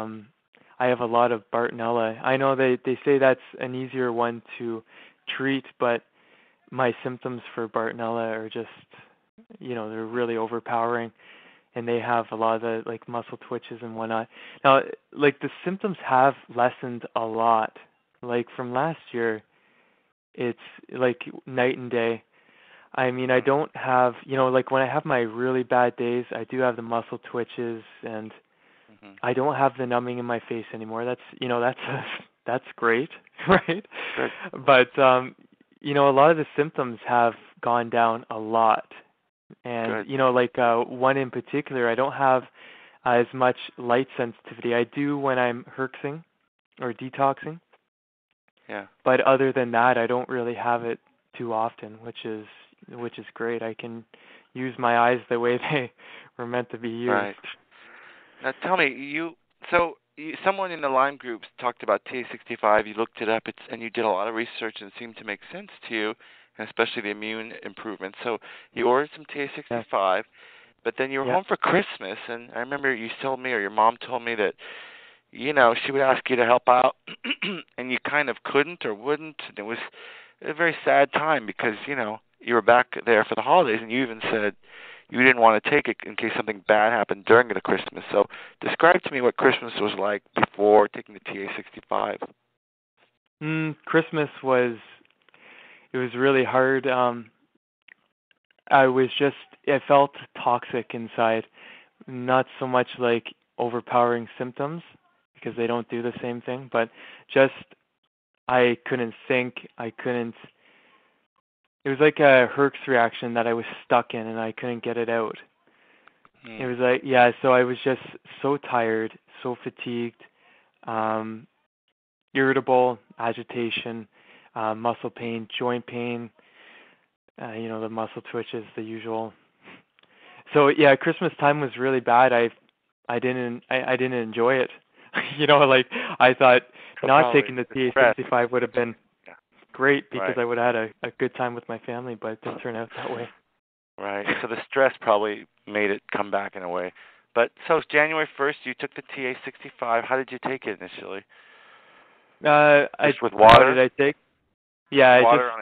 a lot of Bartonella. I know they say that's an easier one to treat, but my symptoms for Bartonella are just they're really overpowering. And they have a lot of the like muscle twitches and whatnot. Now, like the symptoms have lessened a lot. Like from last year, it's like night and day. I mean, I don't have, like when I have my really bad days, I do have the muscle twitches, and I don't have the numbing in my face anymore. That's great, right? Good. But a lot of the symptoms have gone down a lot. And, one in particular, I don't have as much light sensitivity. I do when I'm herxing or detoxing. Yeah. But other than that, I don't really have it too often, which is great. I can use my eyes the way they were meant to be used. Right. Now tell me, someone in the Lyme group talked about TA65. You looked it up, and you did a lot of research, and it seemed to make sense to you, and especially the immune improvement. So you ordered some TA65, but then you were home for Christmas, and I remember you told me, or your mom told me that, she would ask you to help out, and you kind of couldn't or wouldn't, and it was a very sad time because, you were back there for the holidays, and you even said you didn't want to take it in case something bad happened during the Christmas. So describe to me what Christmas was like before taking the TA65. Christmas was really hard. I felt toxic inside, not so much like overpowering symptoms because they don't do the same thing, but just I couldn't think. It was like a Herx reaction that I was stuck in and I couldn't get it out. It was like, so I was just so tired, so fatigued, irritable, agitation, muscle pain, joint pain, the muscle twitches, the usual. So Christmas time was really bad. I didn't enjoy it. I thought not taking the TA65 would have been great because I would have had a good time with my family, but it didn't turn out that way. Right. So the stress probably made it come back in a way. But so January 1st, you took the TA65. How did you take it initially? Just with water? What did I take? Yeah,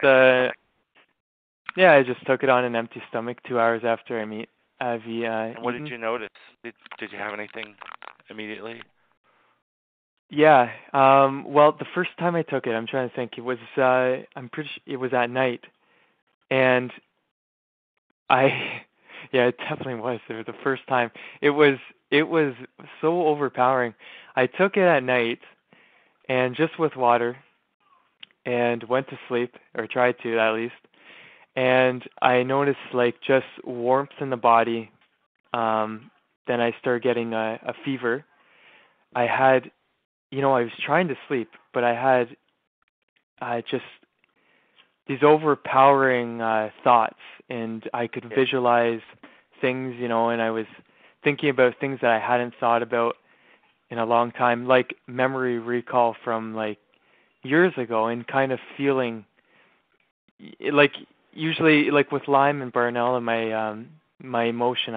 I just took it on an empty stomach 2 hours after I've and what did you notice? Did you have anything immediately? Yeah. Well, the first time I took it, I'm trying to think. It was it was at night, and it definitely was. It was the first time. It was so overpowering. I took it at night, and just with water, and went to sleep, or tried to at least. And I noticed like just warmth in the body. Then I started getting a fever. I had, I was trying to sleep, but I had just these overpowering thoughts, and I could visualize things, and I was thinking about things that I hadn't thought about, in a long time, like memory recall from like years ago, and kind of feeling like usually like with Lyme and Bartonella, my emotion,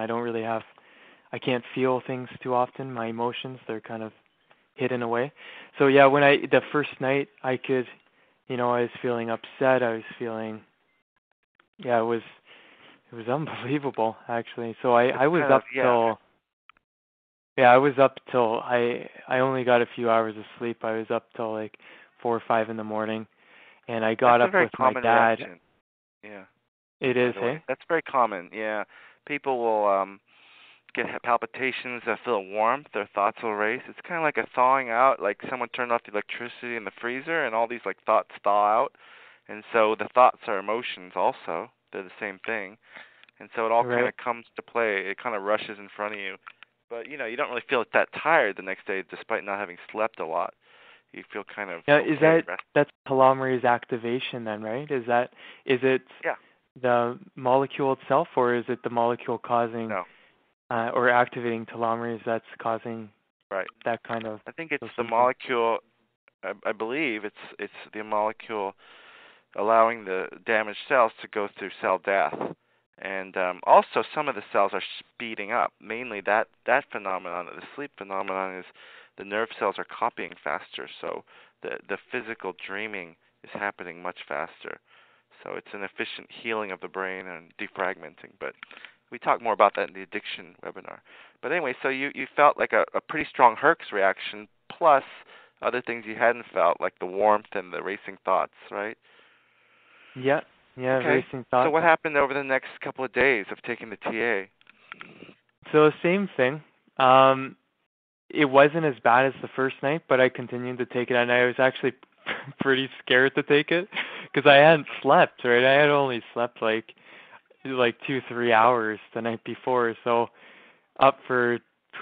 I can't feel things too often. My emotions, they're kind of hidden away. So yeah, the first night I could, I was feeling upset. I was feeling, yeah, it was unbelievable actually. So I was up till, yeah, I was up till I only got a few hours of sleep. I was up till like 4 or 5 in the morning, and I got up with my dad. Reaction. Yeah. It is, hey? That's very common. Yeah. People will get palpitations, feel warmth, their thoughts will race. It's kind of like a thawing out, like someone turned off the electricity in the freezer and all these like thoughts thaw out. And so the thoughts are emotions also. They're the same thing. And so it all kind of comes to play. It kind of rushes in front of you. But, you don't really feel that tired the next day despite not having slept a lot. You feel kind of that's telomerase activation then, right? Is it the molecule itself, or is it the molecule causing or activating telomerase that's causing that kind of? I think it's the molecule. I believe it's the molecule allowing the damaged cells to go through cell death, and also some of the cells are speeding up. Mainly that phenomenon, the sleep phenomenon, is the nerve cells are copying faster, so the physical dreaming is happening much faster. So it's an efficient healing of the brain and defragmenting. But we talk more about that in the addiction webinar. But anyway, so you felt like a pretty strong Herx reaction, plus other things you hadn't felt, like the warmth and the racing thoughts, right? Yeah, okay. Racing thoughts. So what happened over the next couple of days of taking the TA? So same thing. It wasn't as bad as the first night, but I continued to take it, and I was actually pretty scared to take it because I hadn't slept, right? I had only slept like 2-3 hours the night before, so up for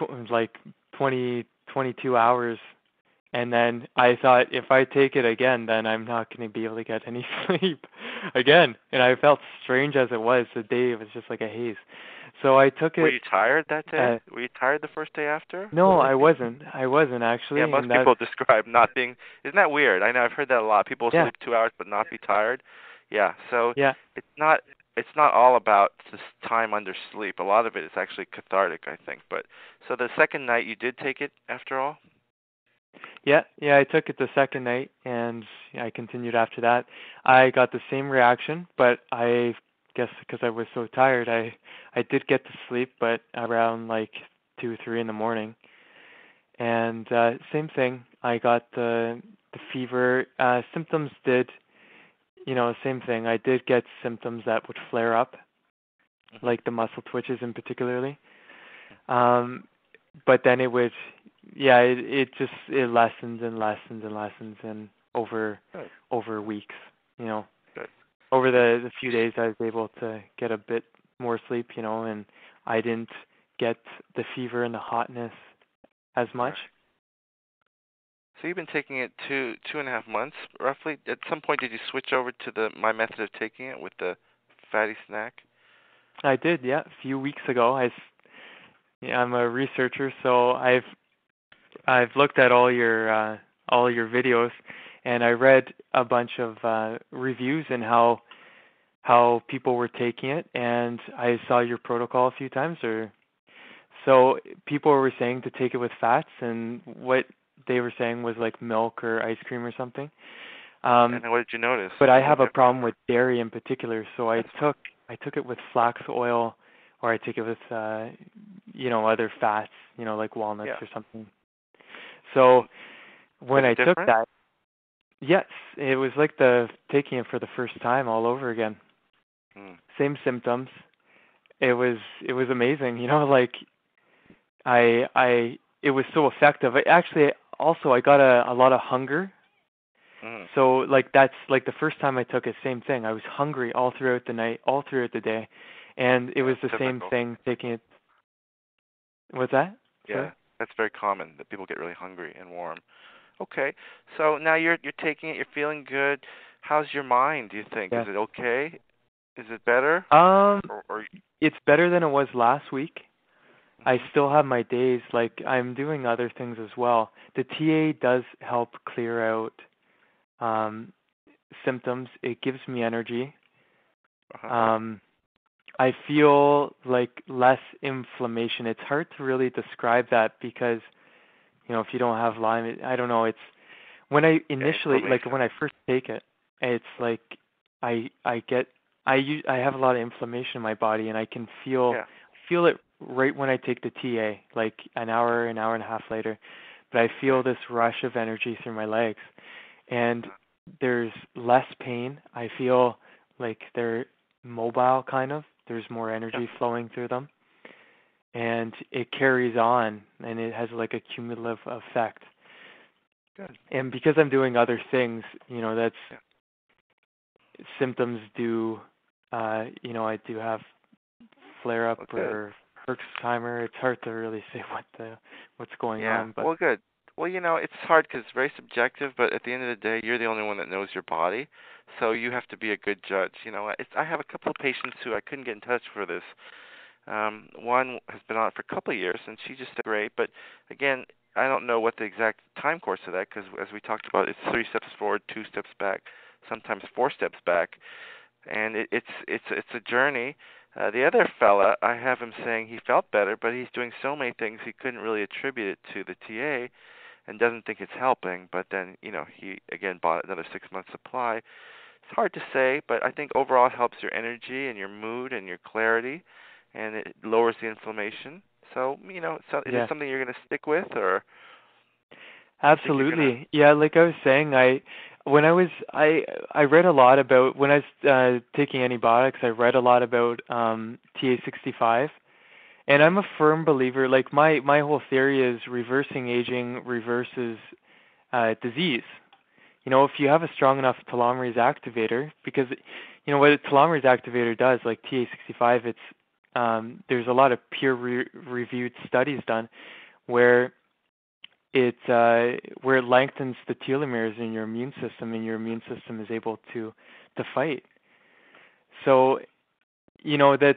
22 hours. And then I thought, if I take it again, then I'm not going to be able to get any sleep again. And I felt strange as it was. The day was just like a haze. So I took it. Were you tired that day? Were you tired the first day after? No, I wasn't. I wasn't actually. Yeah, most people describe not being. Isn't that weird? I know I've heard that a lot. People sleep 2 hours but not be tired. Yeah. So it's not all about this time under sleep. A lot of it is actually cathartic, I think. But so the second night you did take it after all? Yeah, I took it the second night, and I continued after that. I got the same reaction, but I guess because I was so tired, I did get to sleep, but around 2 or 3 in the morning. And same thing, I got the fever. Symptoms did, same thing. I did get symptoms that would flare up, like the muscle twitches in particularly. But then it would, it lessens and lessens and lessens, and over weeks, Over the few days I was able to get a bit more sleep, and I didn't get the fever and the hotness as much. So you've been taking it 2.5 months, roughly. At some point, did you switch over to my method of taking it with the fatty snack? I did, a few weeks ago. I'm a researcher, so I've looked at all your videos, and I read a bunch of reviews and how people were taking it, and I saw your protocol a few times. So people were saying to take it with fats, and what they were saying was like milk or ice cream or something. And what did you notice? But I have a problem with dairy in particular, so I took it with flax oil, or I took it with other fats, like walnuts or something. So when I took that, yes, it was like taking it for the first time all over again. Same symptoms. It was amazing, it was so effective. I got a lot of hunger. So that's the first time I took it, same thing. I was hungry all throughout the night, all throughout the day. And it was the same thing taking it. What's that? Yeah, sorry? That's very common, that people get really hungry and warm. Okay, so now you're taking it, you're feeling good. How's your mind, do you think? Is it okay? Is it better? It's better than it was last week. I still have my days. Like, I'm doing other things as well. The TA does help clear out symptoms. It gives me energy. Uh-huh. I feel like less inflammation. It's hard to really describe that because, if you don't have Lyme, I don't know. It's when I Yeah, initially, like inflammation. when I first take it, it's like I have a lot of inflammation in my body, and I can Yeah. feel it right when I take the TA, like an hour and a half later. But I feel Right. this rush of energy through my legs, and there's less pain. I feel like they're mobile, kind of. There's more Yeah. energy flowing through them, and it carries on, and it has like a cumulative effect. Good. And because I'm doing other things, that's Yeah. symptoms I do have flare up Well, good. or Herxheimer. It's hard to really say what's going Yeah. on, but Well, good. Well, it's hard because it's very subjective, but at the end of the day, you're the only one that knows your body, so you have to be a good judge. I have a couple of patients who I couldn't get in touch for this. One has been on it for a couple of years, and she just did great. But again, I don't know what the exact time course of that, because as we talked about, it's 3 steps forward, 2 steps back, sometimes 4 steps back, and it's a journey. The other fella, I have him saying he felt better, but he's doing so many things he couldn't really attribute it to the TA, and doesn't think it's helping. But then, he again bought another 6 month supply. It's hard to say, but I think overall it helps your energy and your mood and your clarity, and it lowers the inflammation. So, so is this yeah. something you're going to stick with, or do you think you're going to? Absolutely. Yeah, like I was saying, I read a lot about when I was taking antibiotics. I read a lot about TA65, and I'm a firm believer. Like my whole theory is reversing aging reverses disease. If you have a strong enough telomerase activator, because what a telomerase activator does, like TA65, there's a lot of peer-reviewed studies done where where it lengthens the telomeres in your immune system, and your immune system is able to fight. So, that's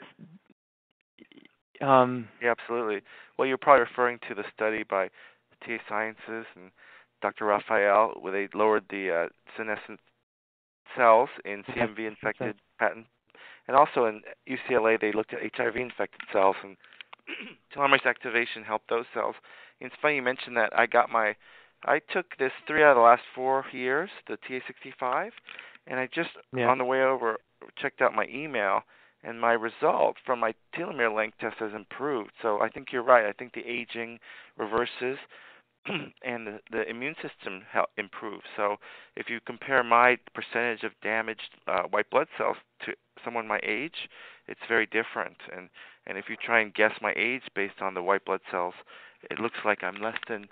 Yeah, absolutely. Well, you're probably referring to the study by TA Sciences and Dr. Raphael, where they lowered the senescent cells in yes, CMV-infected patent. And also in UCLA, they looked at HIV-infected cells, and telomerase activation helped those cells. And it's funny you mentioned that. I took this 3 out of the last 4 years, the TA65, and I just, yeah, on the way over, checked out my email, and my result from my telomere length test has improved. So I think you're right. I think the aging reverses, and the immune system improves. So if you compare my percentage of damaged white blood cells to someone my age, it's very different. And if you try and guess my age based on the white blood cells, it looks like I'm less than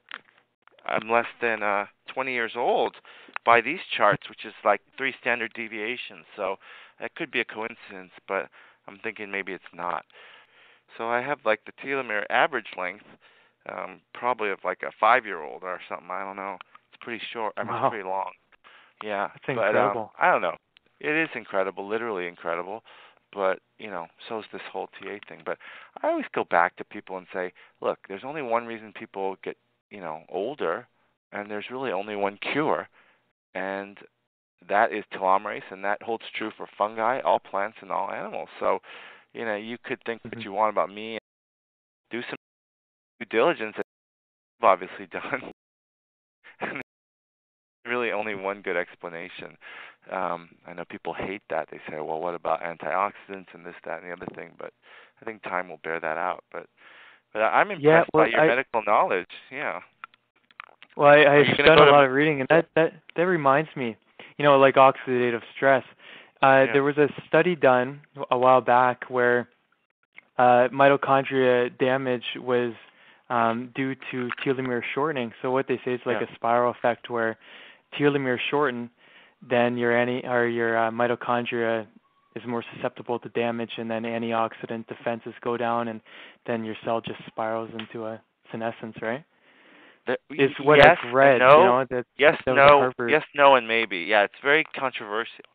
20 years old by these charts, which is like 3 standard deviations. So that could be a coincidence, but I'm thinking maybe it's not. So I have like the telomere average length, probably of like a 5-year-old or something. I don't know. It's pretty short. I mean, it's wow, pretty long. Yeah, that's but incredible. I don't know. It is incredible, literally incredible. But so is this whole TA thing. But I always go back to people and say, look, there's only one reason people get older, and there's really only one cure, and that is telomerase, and that holds true for fungi, all plants, and all animals. So, you could think what Hmm. you want about me, and do some due diligence that I've obviously done. And there's really only one good explanation. I know people hate that. They say, well, what about antioxidants and this, that, and the other thing? But I think time will bear that out. But I'm Yeah, impressed by well, your medical knowledge. Yeah. Are you I've going to done go a to? lot of reading, and that reminds me, like oxidative stress. Yeah. There was a study done a while back where mitochondria damage was due to telomere shortening. So what they say is like Yeah. a spiral effect where telomere shorten, then your mitochondria is more susceptible to damage, and then antioxidant defenses go down, and then your cell just spirals into a senescence, right? Is what Yes I've and read, no. that Yes, that was a no. Harvard. Yes, no, and maybe. Yeah, it's very controversial.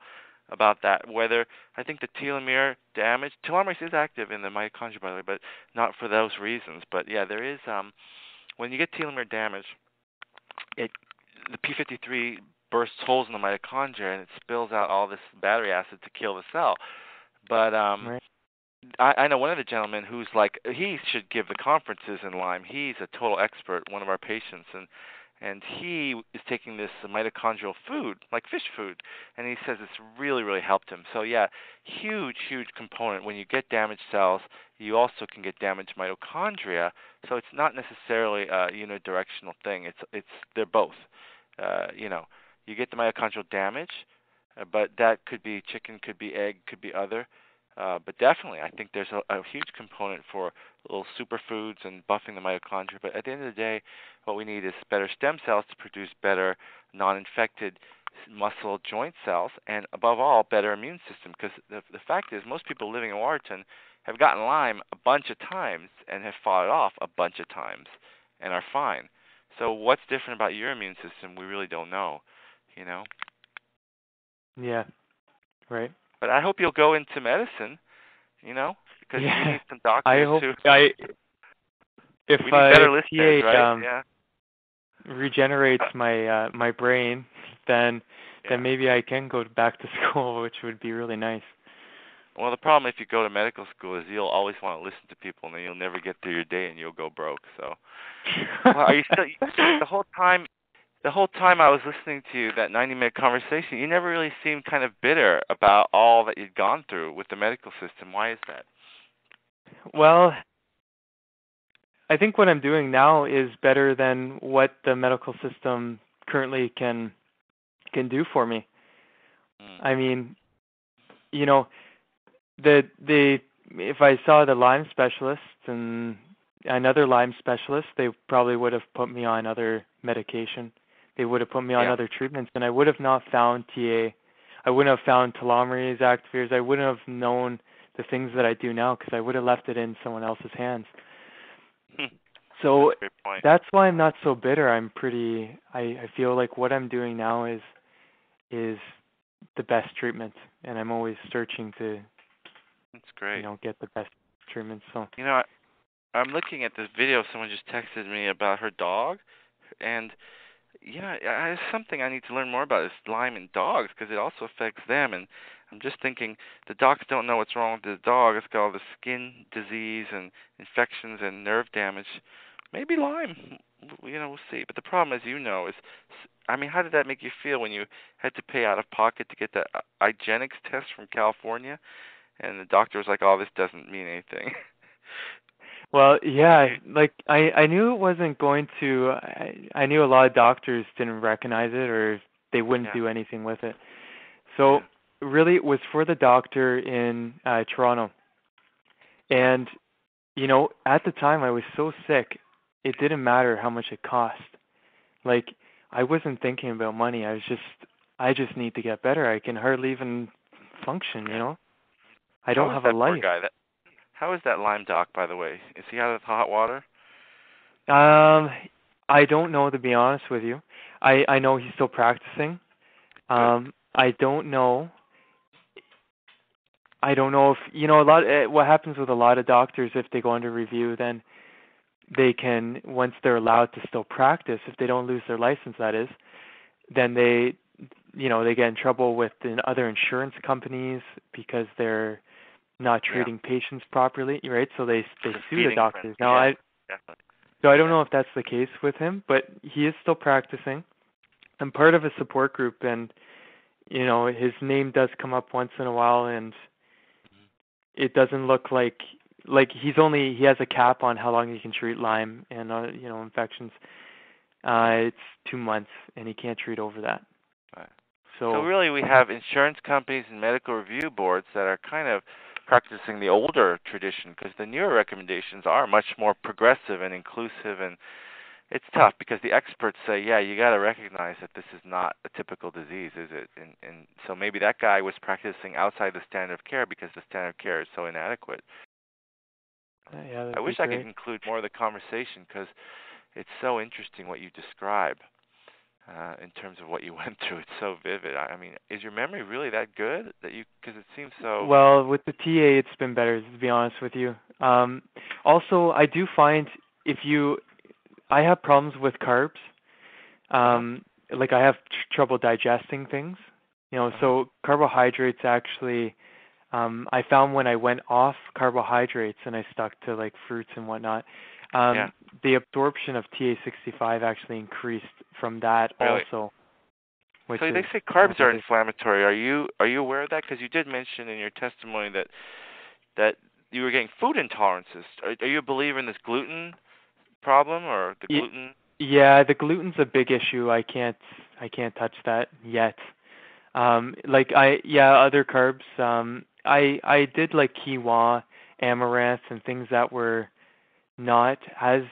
about that. Whether I think the telomere damage, telomerase is active in the mitochondria, by the way, but not for those reasons. But yeah, there is when you get telomere damage, the p53 bursts holes in the mitochondria and it spills out all this battery acid to kill the cell. But Right. I know one of the gentlemen who's like, he should give the conferences in Lyme. He's a total expert, one of our patients, and he is taking this mitochondrial food, like fish food, and he says it's really, really helped him. So yeah, huge component. When you get damaged cells, you also can get damaged mitochondria. So it's not necessarily a unidirectional thing. They're both. You get the mitochondrial damage, but that could be chicken, could be egg, could be other. But definitely, I think there's a huge component for little superfoods and buffing the mitochondria. But at the end of the day, what we need is better stem cells to produce better non-infected muscle joint cells, and above all, better immune system. Because the fact is, most people living in Waterton have gotten Lyme a bunch of times and have fought it off a bunch of times and are fine. So what's different about your immune system? We really don't know, Yeah. Right. But I hope you'll go into medicine, because Yeah. we need some doctors I hope who. if We need better if listeners, TA right? Yeah. regenerates my brain, then Yeah. maybe I can go back to school, which would be really nice. Well, the problem if you go to medical school is you'll always want to listen to people, and then you'll never get through your day, and you'll go broke. So, well, are you still the whole time? The whole time I was listening to you, that 90-minute conversation, you never really seemed kind of bitter about all that you'd gone through with the medical system. Why is that? Well, I think what I'm doing now is better than what the medical system currently can do for me. I mean, if I saw the Lyme specialist and another Lyme specialist, they probably would have put me on other medication. They would have put me on other treatments, and I would have not found TA. I wouldn't have found telomerase activators. I wouldn't have known the things that I do now because I would have left it in someone else's hands. So that's why I'm not so bitter. I feel like what I'm doing now is the best treatment, and I'm always searching to That's great. Get the best treatment. So I'm looking at this video someone just texted me about her dog, and it's something I need to learn more about is Lyme in dogs because it also affects them. And I'm just thinking the docs don't know what's wrong with the dog. It's got all the skin disease and infections and nerve damage. Maybe Lyme. We'll see. But the problem, as you know, is, how did that make you feel when you had to pay out of pocket to get that IGeneX test from California, and the doctor was like, "Oh, this doesn't mean anything." Well, yeah, like I knew it wasn't going to. I knew a lot of doctors didn't recognize it, or they wouldn't do anything with it. So really, it was for the doctor in Toronto, and at the time I was so sick, it didn't matter how much it cost. Like I wasn't thinking about money. I just need to get better. I can hardly even function. I don't have a life. Poor guy? How is that Lyme doc, by the way? Is he out of the hot water? I don't know, to be honest with you. I know he's still practicing. I don't know. I don't know if what happens with a lot of doctors, if they go under review, then they can, once they're allowed to still practice, if they don't lose their license, that is, then they get in trouble with the other insurance companies because they're not treating patients properly, right? So they sue the doctors. Now I don't know if that's the case with him, but he is still practicing. I'm part of a support group, and his name does come up once in a while, and it doesn't look like he has a cap on how long he can treat Lyme and infections. It's 2 months, and he can't treat over that. Right. So really, we have insurance companies and medical review boards that are kind of practicing the older tradition, because the newer recommendations are much more progressive and inclusive, and it's tough because the experts say, you got to recognize that this is not a typical disease, is it? And so maybe that guy was practicing outside the standard of care because the standard of care is so inadequate. I wish I could include more of the conversation because it's so interesting what you describe. in terms of what you went through. It's so vivid. I mean, is your memory really that good that you? Because it seems so. Well, with the TA, it's been better, to be honest with you. Also, I do find I have problems with carbs. Like I have trouble digesting things. So carbohydrates actually, I found when I went off carbohydrates and I stuck to like fruits and whatnot, the absorption of TA65 actually increased from that also. So they say carbs are inflammatory. Are you aware of that? Because you did mention in your testimony that you were getting food intolerances. Are you a believer in this gluten problem or the gluten? Yeah, the gluten's a big issue. I can't touch that yet. Other carbs. I did like quinoa, amaranth, and things that were not as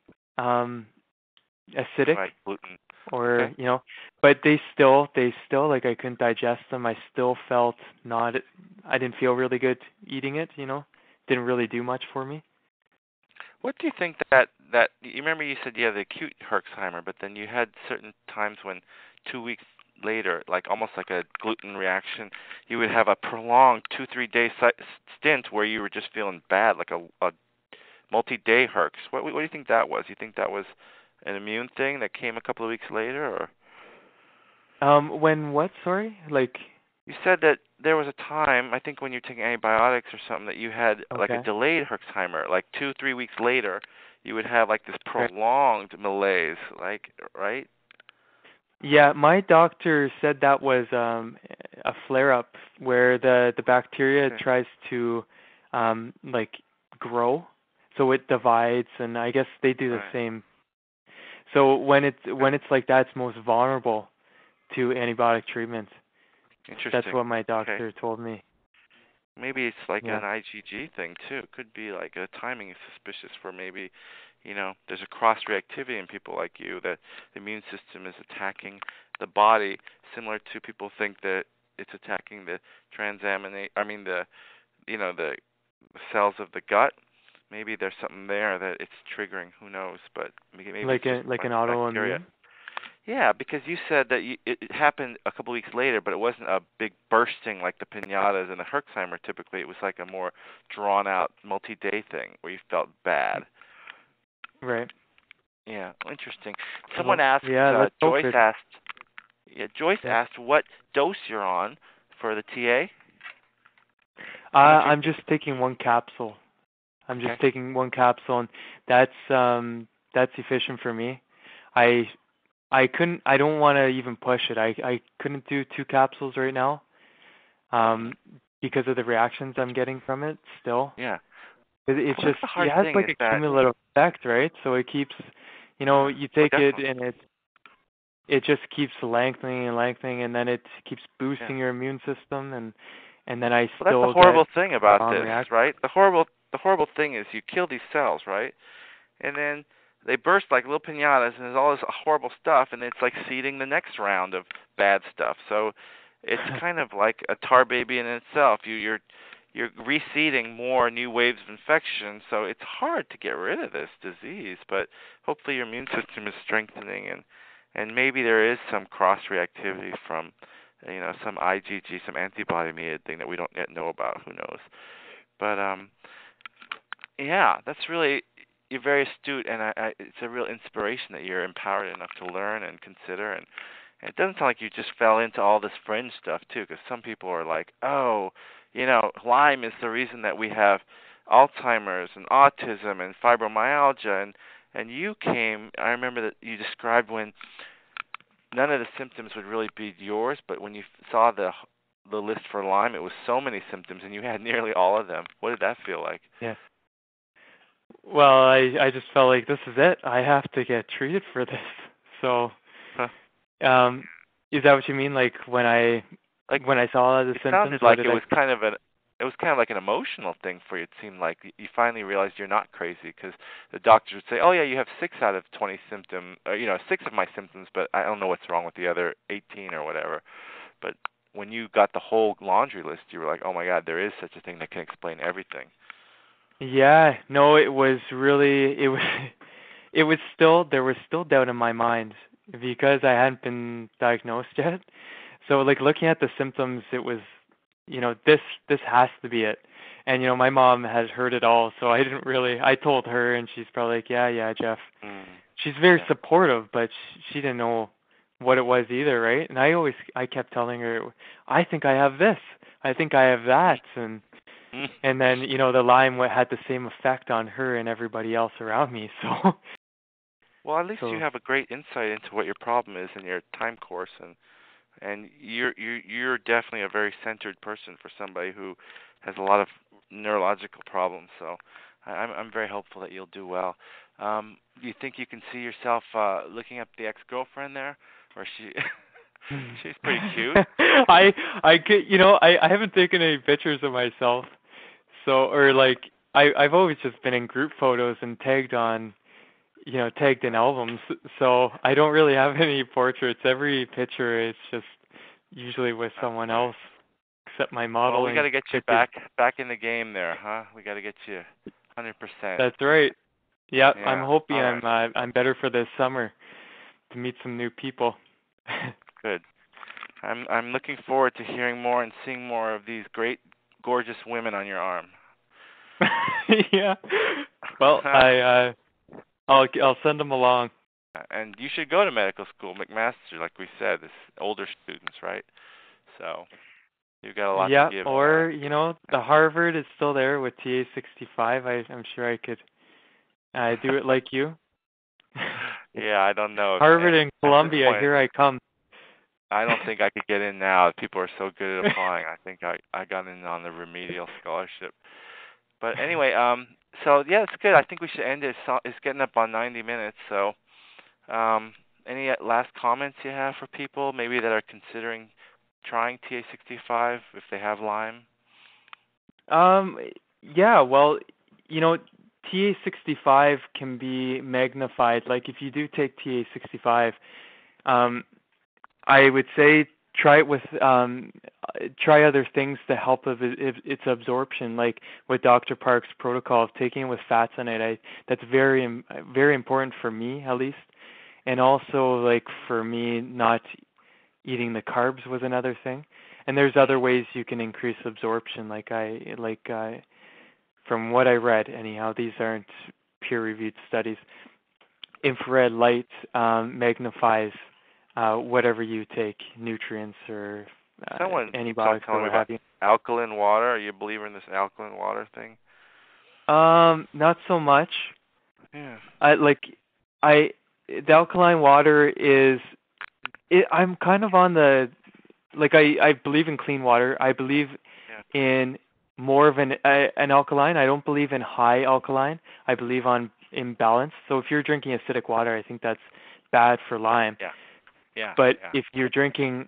acidic. Right, gluten. Or but they still like I couldn't digest them. I still felt I didn't feel really good eating it. Didn't really do much for me. What do you think that you remember you said you had the acute Herxheimer, but then you had certain times when 2 weeks later, like almost like a gluten reaction, you would have a prolonged 2-3 day stint where you were just feeling bad, like a multi-day Herx. What do you think that was? You think that was an immune thing that came a couple of weeks later, or? When what? Sorry, like. You said that there was a time, I think when you were taking antibiotics or something, that you had like a delayed Herxheimer, like 2-3 weeks later, you would have like this prolonged malaise, like, right? Yeah, my doctor said that was a flare-up where the bacteria tries to like grow, so it divides, and I guess they do the same. So when it's like that, it's most vulnerable to antibiotic treatment. Interesting. That's what my doctor told me. Maybe it's like an IgG thing too. It could be like a timing is suspicious for maybe, there's a cross-reactivity in people like you that the immune system is attacking the body, similar to people think that it's attacking the the cells of the gut. Maybe there's something there that it's triggering. Who knows? But maybe like an autoimmune. Yeah, because you said that it happened a couple weeks later, but it wasn't a big bursting like the piñatas and the Herxheimer typically. It was like a more drawn-out, multi-day thing where you felt bad. Right. Yeah, interesting. Someone asked, Joyce asked what dose you're on for the TA? I'm just taking one capsule. I'm just taking one capsule, and that's efficient for me. I don't want to even push it. I couldn't do 2 capsules right now because of the reactions I'm getting from it still. Yeah. It has like a cumulative effect, right? So it keeps, you take it and it just keeps lengthening, and then it keeps boosting your immune system, and then I still that's the horrible thing about this, reaction. right? The horrible thing is you kill these cells, right? And then they burst like little piñatas, and there's all this horrible stuff, and it's like seeding the next round of bad stuff. So it's kind of like a tar baby in itself. You're reseeding more new waves of infection, so it's hard to get rid of this disease. But hopefully your immune system is strengthening, and maybe there is some cross-reactivity from some IgG, some antibody-mediated thing that we don't yet know about. Who knows? But that's really. You're very astute, and it's a real inspiration that you're empowered enough to learn and consider. And it doesn't sound like you just fell into all this fringe stuff, too, because some people are like, Lyme is the reason that we have Alzheimer's and autism and fibromyalgia. And you I remember that you described when none of the symptoms would really be yours, but when you saw the list for Lyme, it was so many symptoms, and you had nearly all of them. What did that feel like? Yeah. Well, I just felt like this is it. I have to get treated for this. So, is that what you mean? Like when I saw the symptoms, it sounded like it was kind of like an emotional thing for you. It seemed like you finally realized you're not crazy, because the doctors would say, "Oh yeah, you have 6 out of 20 symptoms, 6 of my symptoms, but I don't know what's wrong with the other 18 or whatever." But when you got the whole laundry list, you were like, "Oh my God, there is such a thing that can explain everything." Yeah, no, it was really, there was still doubt in my mind, because I hadn't been diagnosed yet. So like looking at the symptoms, it was, this has to be it. And my mom has heard it all, so I didn't really. I told her, and she's probably like, yeah, Jeff. Mm. She's very Yeah. supportive, but she didn't know what it was either, right? And I kept telling her, I think I have this, I think I have that, and Mm. then the Lyme had the same effect on her and everybody else around me. So Well, at least you so have a great insight into what your problem is in your time course, and you're definitely a very centered person for somebody who has a lot of neurological problems. So I'm very hopeful that you'll do well. Do you think you can see yourself looking up the ex-girlfriend there, or she? She's pretty cute. I could, I haven't taken any pictures of myself, so or like I've always just been in group photos and tagged in albums, so I don't really have any portraits. Every picture is just usually with someone else, except my modeling. Well, we got to get you pictures. back in the game there, huh? We got to get you 100%. That's right. Yep, Yeah. I'm hoping All right. I'm better for this summer to meet some new people. Good. I'm looking forward to hearing more and seeing more of these great, gorgeous women on your arm. Yeah. Well, I'll send them along. And you should go to medical school, McMaster, like we said, this older students, right? So you've got a lot to give. Or the Harvard is still there with TA65. I'm sure I could do it like you. Yeah, I don't know. Harvard and Columbia, here I come. I don't think I could get in now. People are so good at applying. I think I got in on the remedial scholarship. But anyway, so yeah, it's good. I think we should end it. It's getting up on 90 minutes. So, any last comments you have for people, maybe that are considering trying TA65 if they have Lyme? Yeah. Well, TA65 can be magnified. Like if you do take TA65, I would say try it with try other things to help with its absorption, like with Dr. Park's protocol of taking it with fats on it. That's very important for me at least, and also like for me not eating the carbs was another thing. And there's other ways you can increase absorption, from what I read anyhow. These aren't peer-reviewed studies. Infrared light magnifies whatever you take, nutrients or antibiotics or what have you. Alkaline water. Are you a believer in this alkaline water thing? Not so much. Yeah. The alkaline water is. I'm kind of on the. I believe in clean water. I believe in more of an alkaline. I don't believe in high alkaline. I believe in balance. So if you're drinking acidic water, I think that's bad for Lyme. Yeah. Yeah. But if you're drinking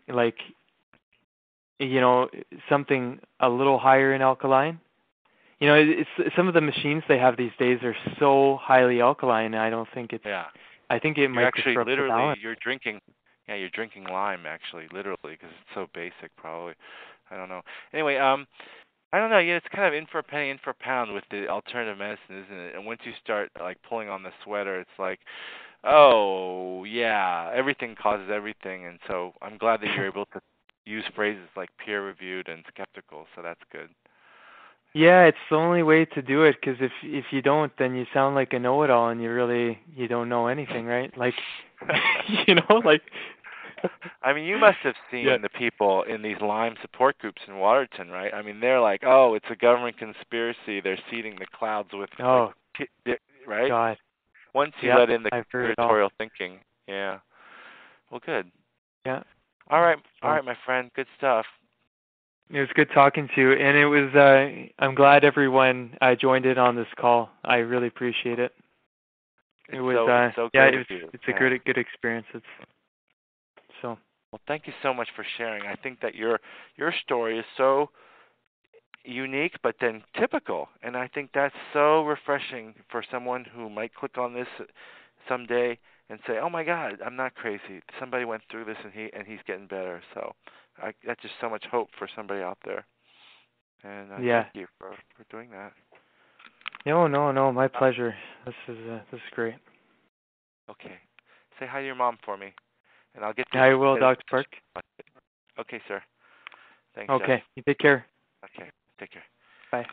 something a little higher in alkaline, it's some of the machines they have these days are so highly alkaline. I don't think it's. Yeah. I think it might actually disrupt the balance. you're drinking. Yeah, you're drinking Lyme actually, literally, because it's so basic. Probably, I don't know. Anyway, I don't know. It's kind of in for a penny, in for a pound with the alternative medicine, isn't it? And once you start pulling on the sweater, it's like, oh yeah, everything causes everything. And so I'm glad that you're able to use phrases like peer-reviewed and skeptical. So that's good. Yeah, it's the only way to do it, because if you don't, then you sound like a know-it-all, and you don't know anything, right? I mean, you must have seen the people in these Lyme support groups in Waterton, right? I mean, they're like, oh, it's a government conspiracy. They're seeding the clouds with, right? God. Once you let in the conspiratorial thinking, yeah. Well, good. Yeah. All right, my friend. Good stuff. It was good talking to you, and it was. I'm glad everyone joined in on this call. I really appreciate it. It was. It's a good experience. Well, thank you so much for sharing. I think that your story is so unique, but then typical, and I think that's so refreshing for someone who might click on this someday and say, "Oh my God, I'm not crazy. Somebody went through this, and he's getting better." So that's just so much hope for somebody out there. And thank you for doing that. No, my pleasure. This is great. Okay, say hi to your mom for me. And I'll get to I will, Dr. Park. Okay, sir. Thanks. Okay, you take care. Okay, take care. Bye.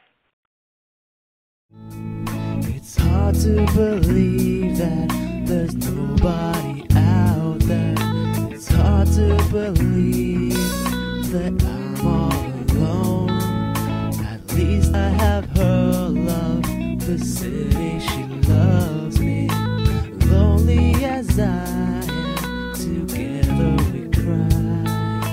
It's hard to believe that there's nobody out there. It's hard to believe that I'm all alone. At least I have her love, the city she loves me. Lonely as I am, together we cry.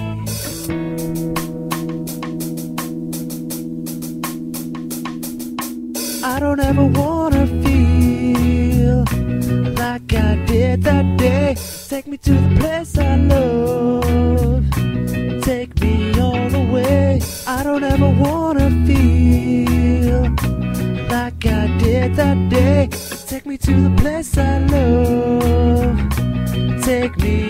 I don't ever wanna feel like I did that day. Take me to the place I love. Take me all the way. I don't ever wanna feel like I did that day. Take me to the place I love. Take me